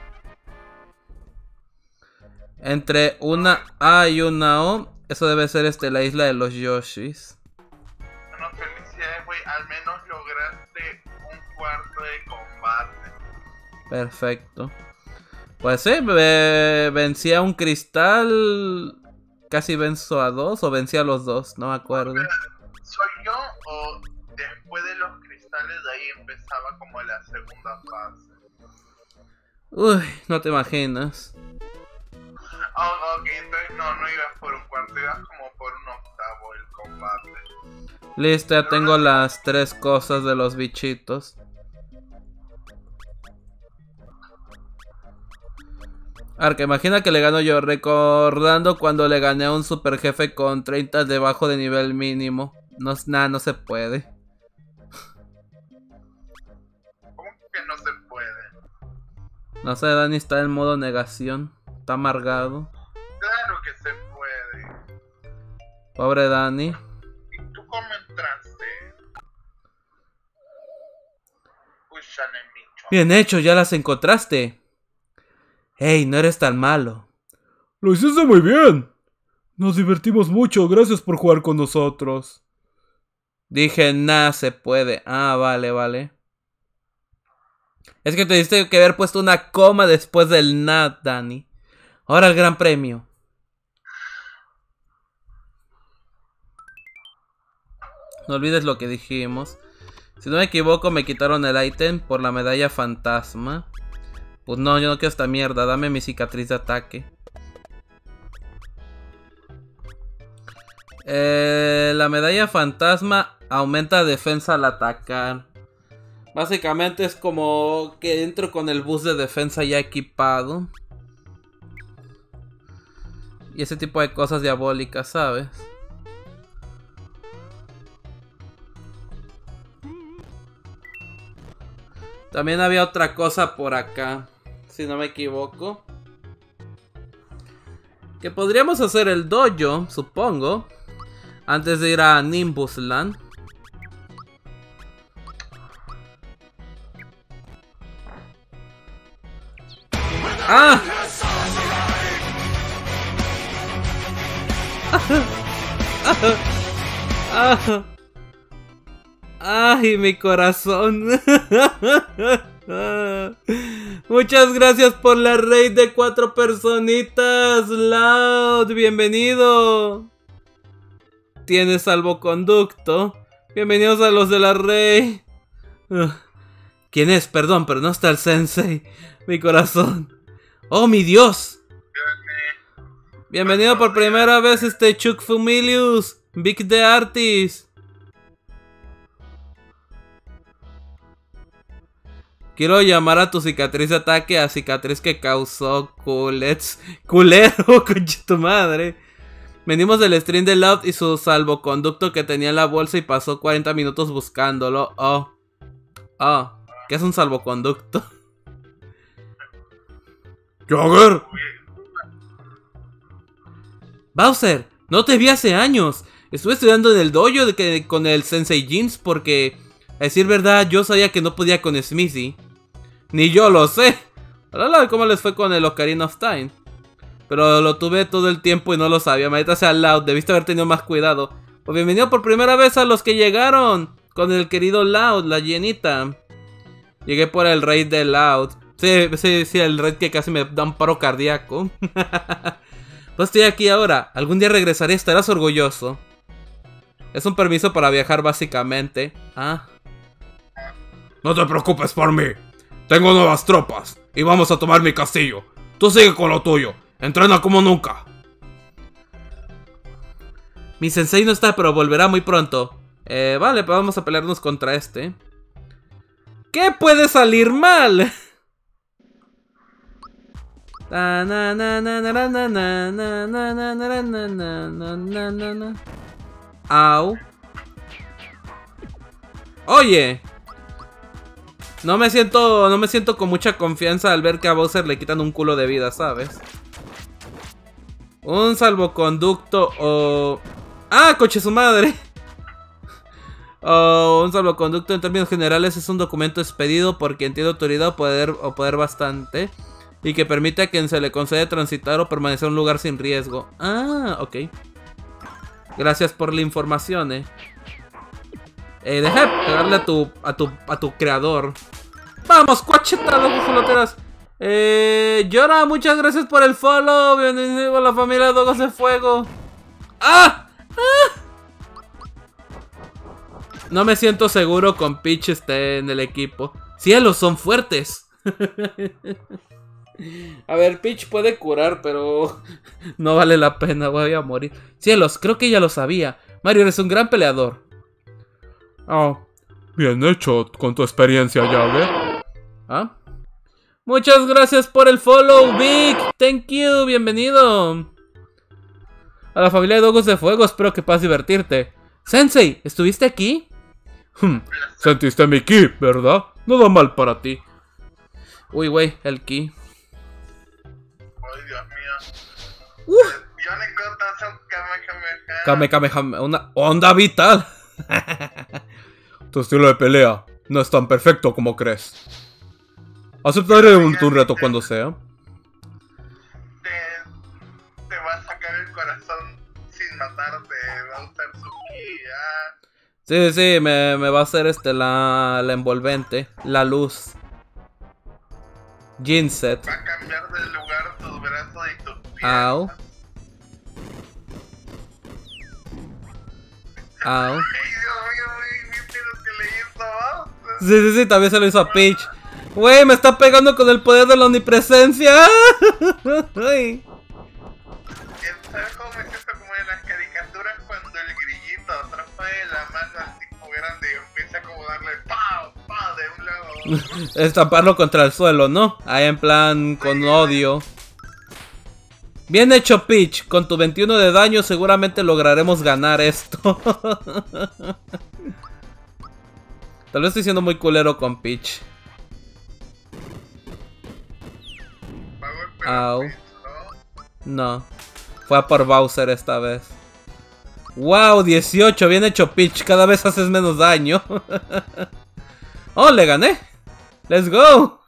Entre una A y una O. Eso debe ser la isla de los Yoshis. Bueno, felicidades, güey. Al menos lograste un cuarto de combate. Perfecto. Pues sí, vencí a un cristal. Casi venzo a 2 o vencí a los 2, no me acuerdo. ¿Soy yo o después de los cristales de ahí empezaba como la segunda fase? Uy, no te imaginas. Oh, ok, entonces no ibas por un cuarto, ibas como por un octavo el combate. Listo, ya tengo las 3 cosas de los bichitos. Arca, imagina que le gano yo, recordando cuando le gané a un super jefe con 30 debajo de nivel mínimo. No, nada, no se puede. ¿Cómo que no se puede? No sé, Dani está en modo negación. Está amargado. Claro que se puede. Pobre Dani. ¿Y tú cómo entraste? Bien hecho, ya las encontraste. Hey, no eres tan malo. Lo hiciste muy bien. Nos divertimos mucho, gracias por jugar con nosotros. Dije, nada se puede. Ah, vale. Es que te diste que haber puesto una coma después del nada, Dani. Ahora el gran premio. No olvides lo que dijimos. Si no me equivoco, me quitaron el ítem por la medalla fantasma. Pues no, yo no quiero esta mierda. Dame mi cicatriz de ataque. La medalla fantasma aumenta defensa al atacar. Básicamente es como que entro con el boost de defensa ya equipado. Y ese tipo de cosas diabólicas, ¿sabes? También había otra cosa por acá, si no me equivoco. Que podríamos hacer el dojo, supongo, antes de ir a Nimbusland. ¡Ah! ¡Ay, mi corazón! Muchas gracias por la raid de 4 personitas. Loud, bienvenido. ¿Tienes salvoconducto? Bienvenidos a los de la raid. ¿Quién es? Perdón, pero no está el sensei. Mi corazón. ¡Oh, mi Dios! Bienvenido por primera vez, Chuck Fumilius, Big the Artist. Quiero llamar a tu cicatriz de ataque a cicatriz que causó Culets. Culero, concha tu madre. Venimos del stream de Loud y su salvoconducto que tenía en la bolsa y pasó 40 minutos buscándolo. Oh. ¿Qué es un salvoconducto? Jagger. Bowser, no te vi hace años. Estuve estudiando en el dojo con el Sensei Jeans porque, a decir verdad, yo sabía que no podía con Smithy. Ni yo lo sé. Ahora cómo les fue con el Ocarina of Time. Pero lo tuve todo el tiempo y no lo sabía. Maldita sea Loud, debiste haber tenido más cuidado. Pues bienvenido por primera vez a los que llegaron con el querido Loud, la llenita. Llegué por el raid de Loud. Sí, el raid que casi me da un paro cardíaco. Pues estoy aquí ahora. Algún día regresaré, estarás orgulloso. Es un permiso para viajar básicamente. Ah. No te preocupes por mí. Tengo nuevas tropas y vamos a tomar mi castillo. Tú sigue con lo tuyo. Entrena como nunca. Mi sensei no está, pero volverá muy pronto. Vale, pues vamos a pelearnos contra este. ¿Qué puede salir mal? Au. Oye, no me siento con mucha confianza al ver que a Bowser le quitan un culo de vida, ¿sabes? Un salvoconducto o... ¡Ah, coche su madre! Un salvoconducto en términos generales es un documento expedido por quien tiene autoridad o poder bastante y que permite a quien se le concede transitar o permanecer en un lugar sin riesgo. Ah, ok. Gracias por la información, Deja de pegarle a tu creador. ¡Vamos, cuachetados, bufoloteras! Llora, muchas gracias por el follow. Bienvenido a la familia de Dogos de Fuego. ¡Ah! No me siento seguro con Peach en el equipo. Cielos, son fuertes. A ver, Peach puede curar, pero no vale la pena, voy a morir. Cielos, creo que ya lo sabía. Mario, eres un gran peleador. Oh, bien hecho con tu experiencia, Jagger. ¿Ah? Muchas gracias por el follow, Vic. Thank you, bienvenido. A la familia de Dogos de Fuego, espero que puedas divertirte. Sensei, ¿estuviste aquí? Sentiste mi ki, ¿verdad? No da mal para ti. Uy, güey, el ki. Ay, Dios mío. Kamehameha, una onda vital. Tu estilo de pelea No es tan perfecto como crees. Aceptaré tu reto cuando sea. Te va a sacar el corazón sin matarte, va a usar su ki, Sí, sí, me va a hacer la envolvente, la luz. Ginset. Va a cambiar de lugar tus brazos y tus piernas. Au. Au. Ay, Dios mío, pero que le hizo Bowser. Sí, sí, sí, también se lo hizo a Peach. Güey, me está pegando con el poder de la omnipresencia. Ay. ¿Sabes cómo me siento como en las caricaturas cuando el grillito atrapa de la mano al tipo grande y empieza como a darle pa, pa de un lado a otro? Estamparlo contra el suelo, ¿no? Ahí en plan con odio. Bien hecho, Peach. Con tu 21 de daño seguramente lograremos ganar esto. Tal vez estoy siendo muy culero con Peach. Va a golpear a Au. Peach, ¿no? No. Fue a por Bowser esta vez. Wow, 18. Bien hecho, Peach. Cada vez haces menos daño. Oh, le gané. Let's go.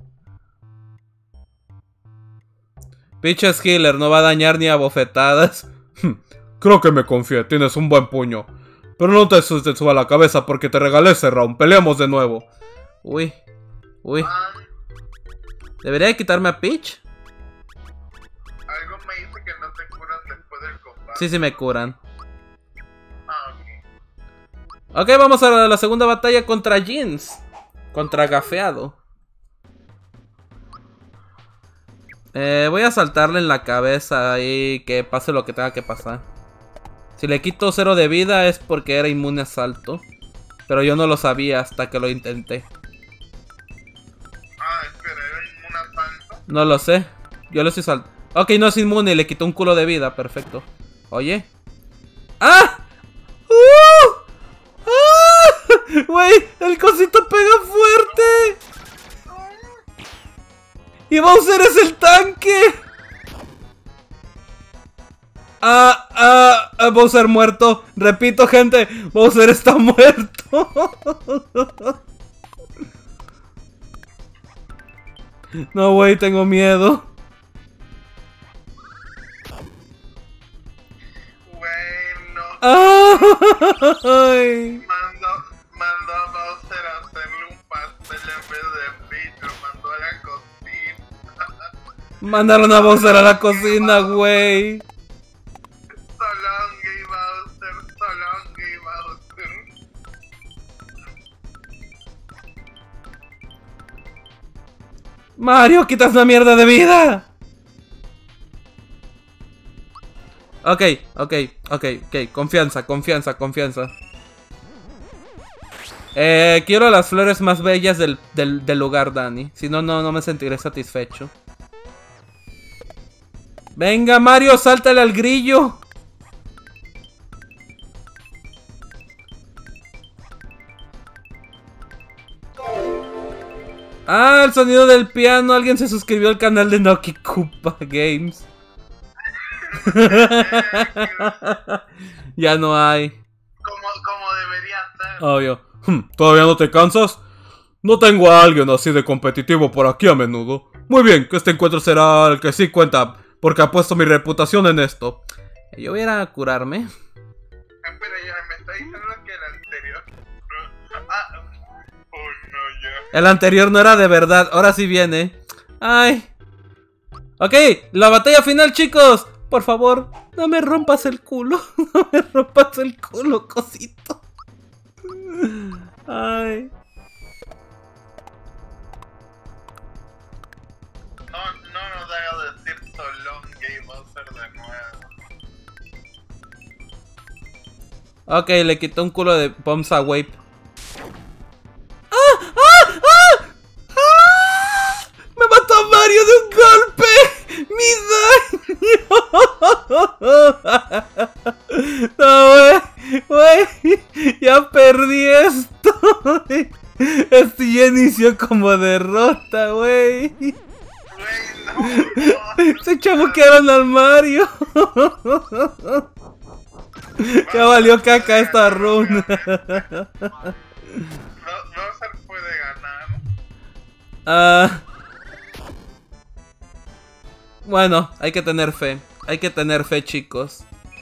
Peach es healer. No va a dañar ni a bofetadas. Creo que me confié, tienes un buen puño. Pero no te suba la cabeza porque te regalé ese round. Peleamos de nuevo. Uy. Uy. Ah, ¿Debería de quitarme a Peach? algo me dice que no te curan después del combate. Sí, sí me curan. Ah, ok. Ok, vamos a la segunda batalla contra Jeans. Contra Gafeado. Voy a saltarle en la cabeza y que pase lo que tenga que pasar. Si le quito 0 de vida es porque era inmune a salto. Pero yo no lo sabía hasta que lo intenté. Ah, espera, ¿era inmune a salto? No lo sé. Yo le estoy saltando. Ok, no es inmune, le quitó un culo de vida. Perfecto. Oye. ¡Ah! ¡Ah! Güey, el cosito pega fuerte. Y Bowser es el tanque. Bowser muerto. Repito, gente, Bowser está muerto. No, güey, tengo miedo. Bueno, Ay. mandó a Bowser a hacerle un pastel en vez de Peach, lo mandó a la cocina. Mandaron a Bowser a la cocina, güey. So long, gay Bowser, so long, gay Bowser. Mario, quitas una mierda de vida. Ok. Confianza. Quiero las flores más bellas del lugar, Dani. Si no, no me sentiré satisfecho. Venga, Mario, sáltale al grillo. Ah, el sonido del piano. Alguien se suscribió al canal de Noki Koopa Games. Ya no hay. Como debería ser. Obvio. ¿Todavía no te cansas? No tengo a alguien así de competitivo por aquí a menudo. Muy bien, que este encuentro será el que sí cuenta, porque apuesto mi reputación en esto. Yo voy a ir a curarme. Espera, ya me está diciendo que el anterior. Ah, oh no, ya. El anterior no era de verdad, ahora sí viene. Ay. Ok, la batalla final, chicos. Por favor, no me rompas el culo. No me rompas el culo, cosito. Ay. No nos haga decir so long, gay Bowser de nuevo. Ok, le quitó un culo de Bombs a Wave. ¡Me mató a Mario de un golpe! ¡Mi daño! No, güey. Ya perdí esto. Esto ya inició como derrota, güey. Güey, no. Se chamuquearon al Mario. Ya valió caca esta run. Bowser Bueno, hay que tener fe. Hay que tener fe, chicos.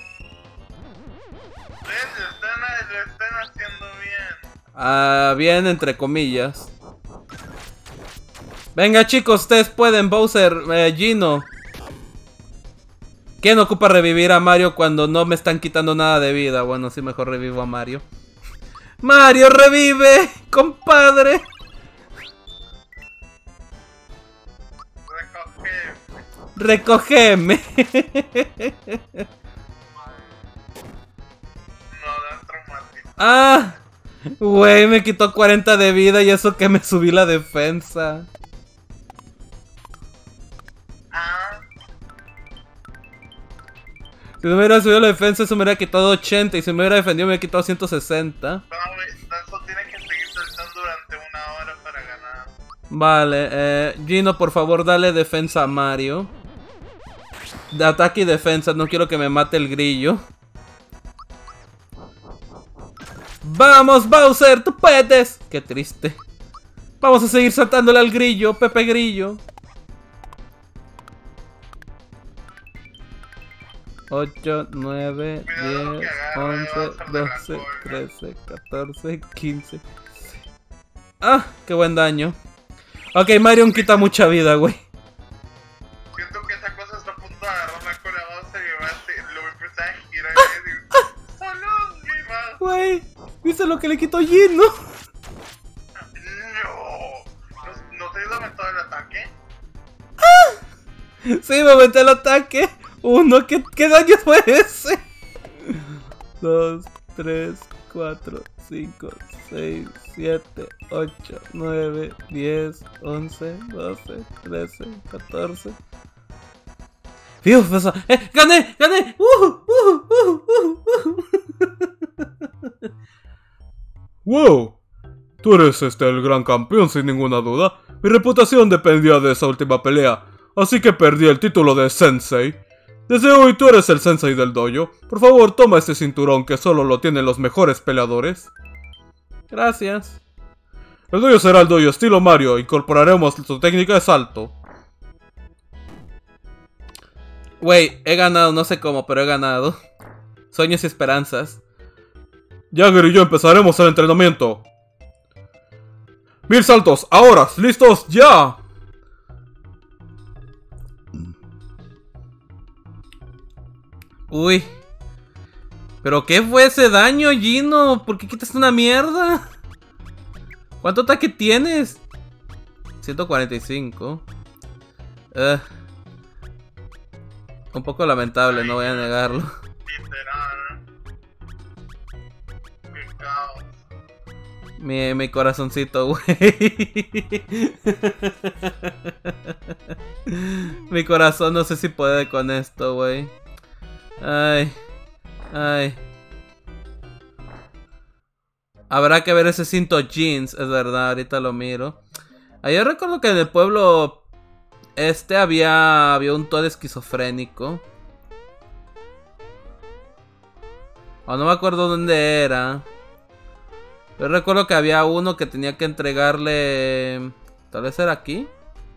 Lo están haciendo bien. Bien, entre comillas. Venga, chicos, ustedes pueden. Bowser, Gino. ¿Quién ocupa revivir a Mario cuando no me están quitando nada de vida? Bueno, sí, mejor revivo a Mario. ¡Mario, revive! ¡Compadre! Recógeme. No, da traumático. ¡Ah! Güey, me quitó 40 de vida y eso que me subí la defensa. Si me hubiera subido la defensa, eso me hubiera quitado 80. Y si me hubiera defendido, me hubiera quitado 160. No, eso tiene que seguir saltando durante 1 hora para ganar. Vale, Gino, por favor, dale defensa a Mario. De ataque y defensa, no quiero que me mate el grillo. ¡Vamos, Bowser! ¡Tú puedes! ¡Qué triste! Vamos a seguir saltándole al grillo, Pepe Grillo. 8, 9, 10, 11, 12, 13, 14, 15. ¡Ah! ¡Qué buen daño! Ok, Mario quita mucha vida, güey. Siento que esa cosa está a punto de agarrarme con la Bowser y lo voy a empezar a girar y decir, ¡solo mi va! Güey, ¿viste lo que le quitó Gino? ¿No te has aumentado el ataque? Sí, me aumenté el ataque. Uno, ¿qué daño fue ese? 2, 3, 4, 5, 6, 7, 8, 9, 10, 11, 12, 13, 14. ¡Dios! ¡Gané! ¡Gané! ¡Wow! Tú eres el gran campeón sin ninguna duda. Mi reputación dependía de esa última pelea, así que perdí el título de Sensei. Desde hoy tú eres el Sensei del dojo. Por favor, toma este cinturón que solo lo tienen los mejores peleadores. Gracias. El dojo será el dojo estilo Mario. Incorporaremos tu técnica de salto. Wey, he ganado, no sé cómo, pero he ganado. Sueños y esperanzas. Jagger y yo empezaremos el entrenamiento. 1000 saltos, ahora, listos, ya. Uy. ¿Pero qué fue ese daño, Gino? ¿Por qué quitaste una mierda? ¿Cuánto ataque tienes? 145. Un poco lamentable, no voy a negarlo. Literal. Qué caos. Mi corazoncito, güey. Mi corazón no sé si puede con esto, güey. Ay. Ay. Habrá que ver ese cinto jeans, es verdad, ahorita lo miro. Yo recuerdo que en el pueblo había un Toad esquizofrénico. O no me acuerdo dónde era. Yo recuerdo que había uno que tenía que entregarle... Tal vez era aquí.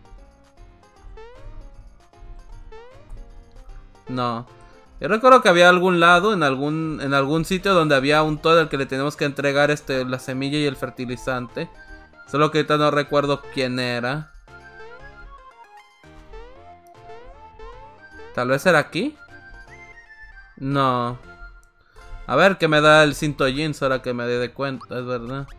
No. Yo recuerdo que había algún lado, en algún sitio donde había un Toad al que le tenemos que entregar la semilla y el fertilizante. Solo que ahorita no recuerdo quién era. Tal vez era aquí. No. A ver, que me da el cinto jeans ahora que me dé de cuenta, es verdad.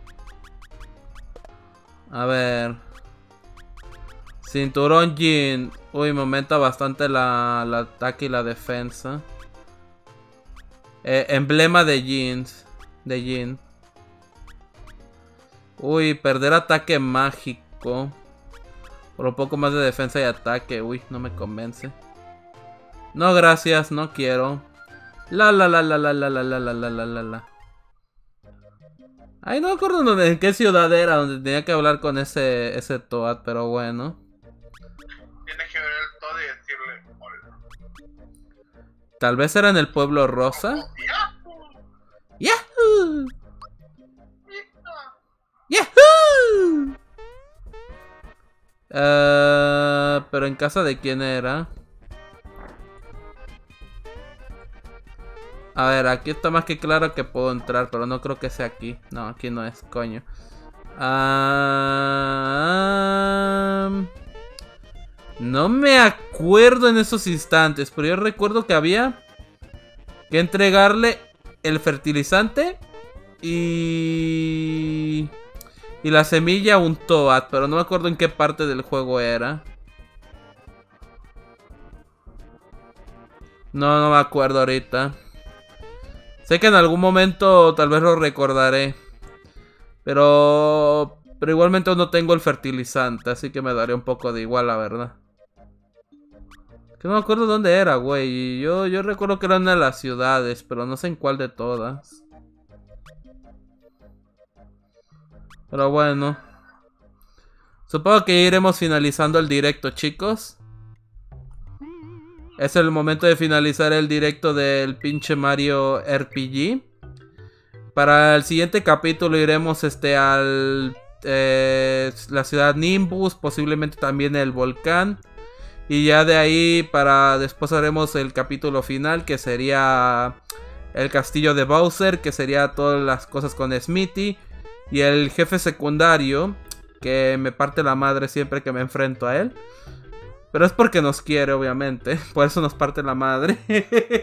A ver. Cinturón jean. Uy, me aumenta bastante el ataque y la defensa. Emblema de jeans. De jean. Uy, perder ataque mágico. Por un poco más de defensa y ataque. Uy, no me convence. No, gracias, no quiero. La. Ay, no me acuerdo en qué ciudad era donde tenía que hablar con ese Toad, pero bueno. Tienes que ver el Toad y decirle hola. Tal vez era en el pueblo rosa. ¡Yahoo! ¡Yahoo! Pero en casa de quién era. A ver, aquí está más que claro que puedo entrar, pero no creo que sea aquí. No, aquí no es, coño. No me acuerdo en esos instantes, pero yo recuerdo que había que entregarle el fertilizante y la semilla a un Toad, pero no me acuerdo en qué parte del juego era. No me acuerdo ahorita. Sé que en algún momento tal vez lo recordaré. Pero igualmente no tengo el fertilizante, así que me daría un poco de igual, la verdad. Que no me acuerdo dónde era, güey. Yo recuerdo que era una de las ciudades, pero no sé en cuál de todas. Pero bueno. Supongo que iremos finalizando el directo, chicos. Es el momento de finalizar el directo del pinche Mario RPG. Para el siguiente capítulo iremos a la ciudad Nimbus, posiblemente también el volcán. Y ya de ahí después haremos el capítulo final, que sería el castillo de Bowser, que sería todas las cosas con Smithy. Y el jefe secundario, que me parte la madre siempre que me enfrento a él. Pero es porque nos quiere, obviamente. Por eso nos parte la madre. Claro,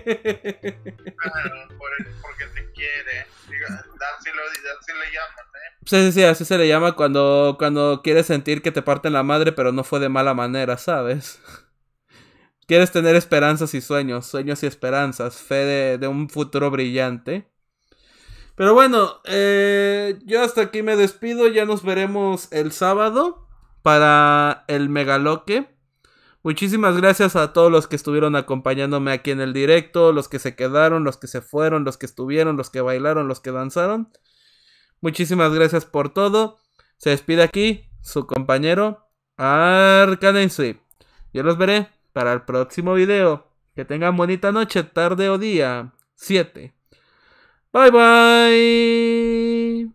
porque te quiere. Así le llaman, Sí, así se le llama cuando quieres sentir que te parten la madre, pero no fue de mala manera, ¿sabes? Quieres tener esperanzas y sueños y esperanzas, fe de un futuro brillante. Pero bueno, yo hasta aquí me despido. Ya nos veremos el sábado para el Megaloque. Muchísimas gracias a todos los que estuvieron acompañándome aquí en el directo, los que se quedaron, los que se fueron, los que estuvieron, los que bailaron, los que danzaron. Muchísimas gracias por todo. Se despide aquí su compañero Arcanensui. Yo los veré para el próximo video. Que tengan bonita noche, tarde o día. 7. Bye bye.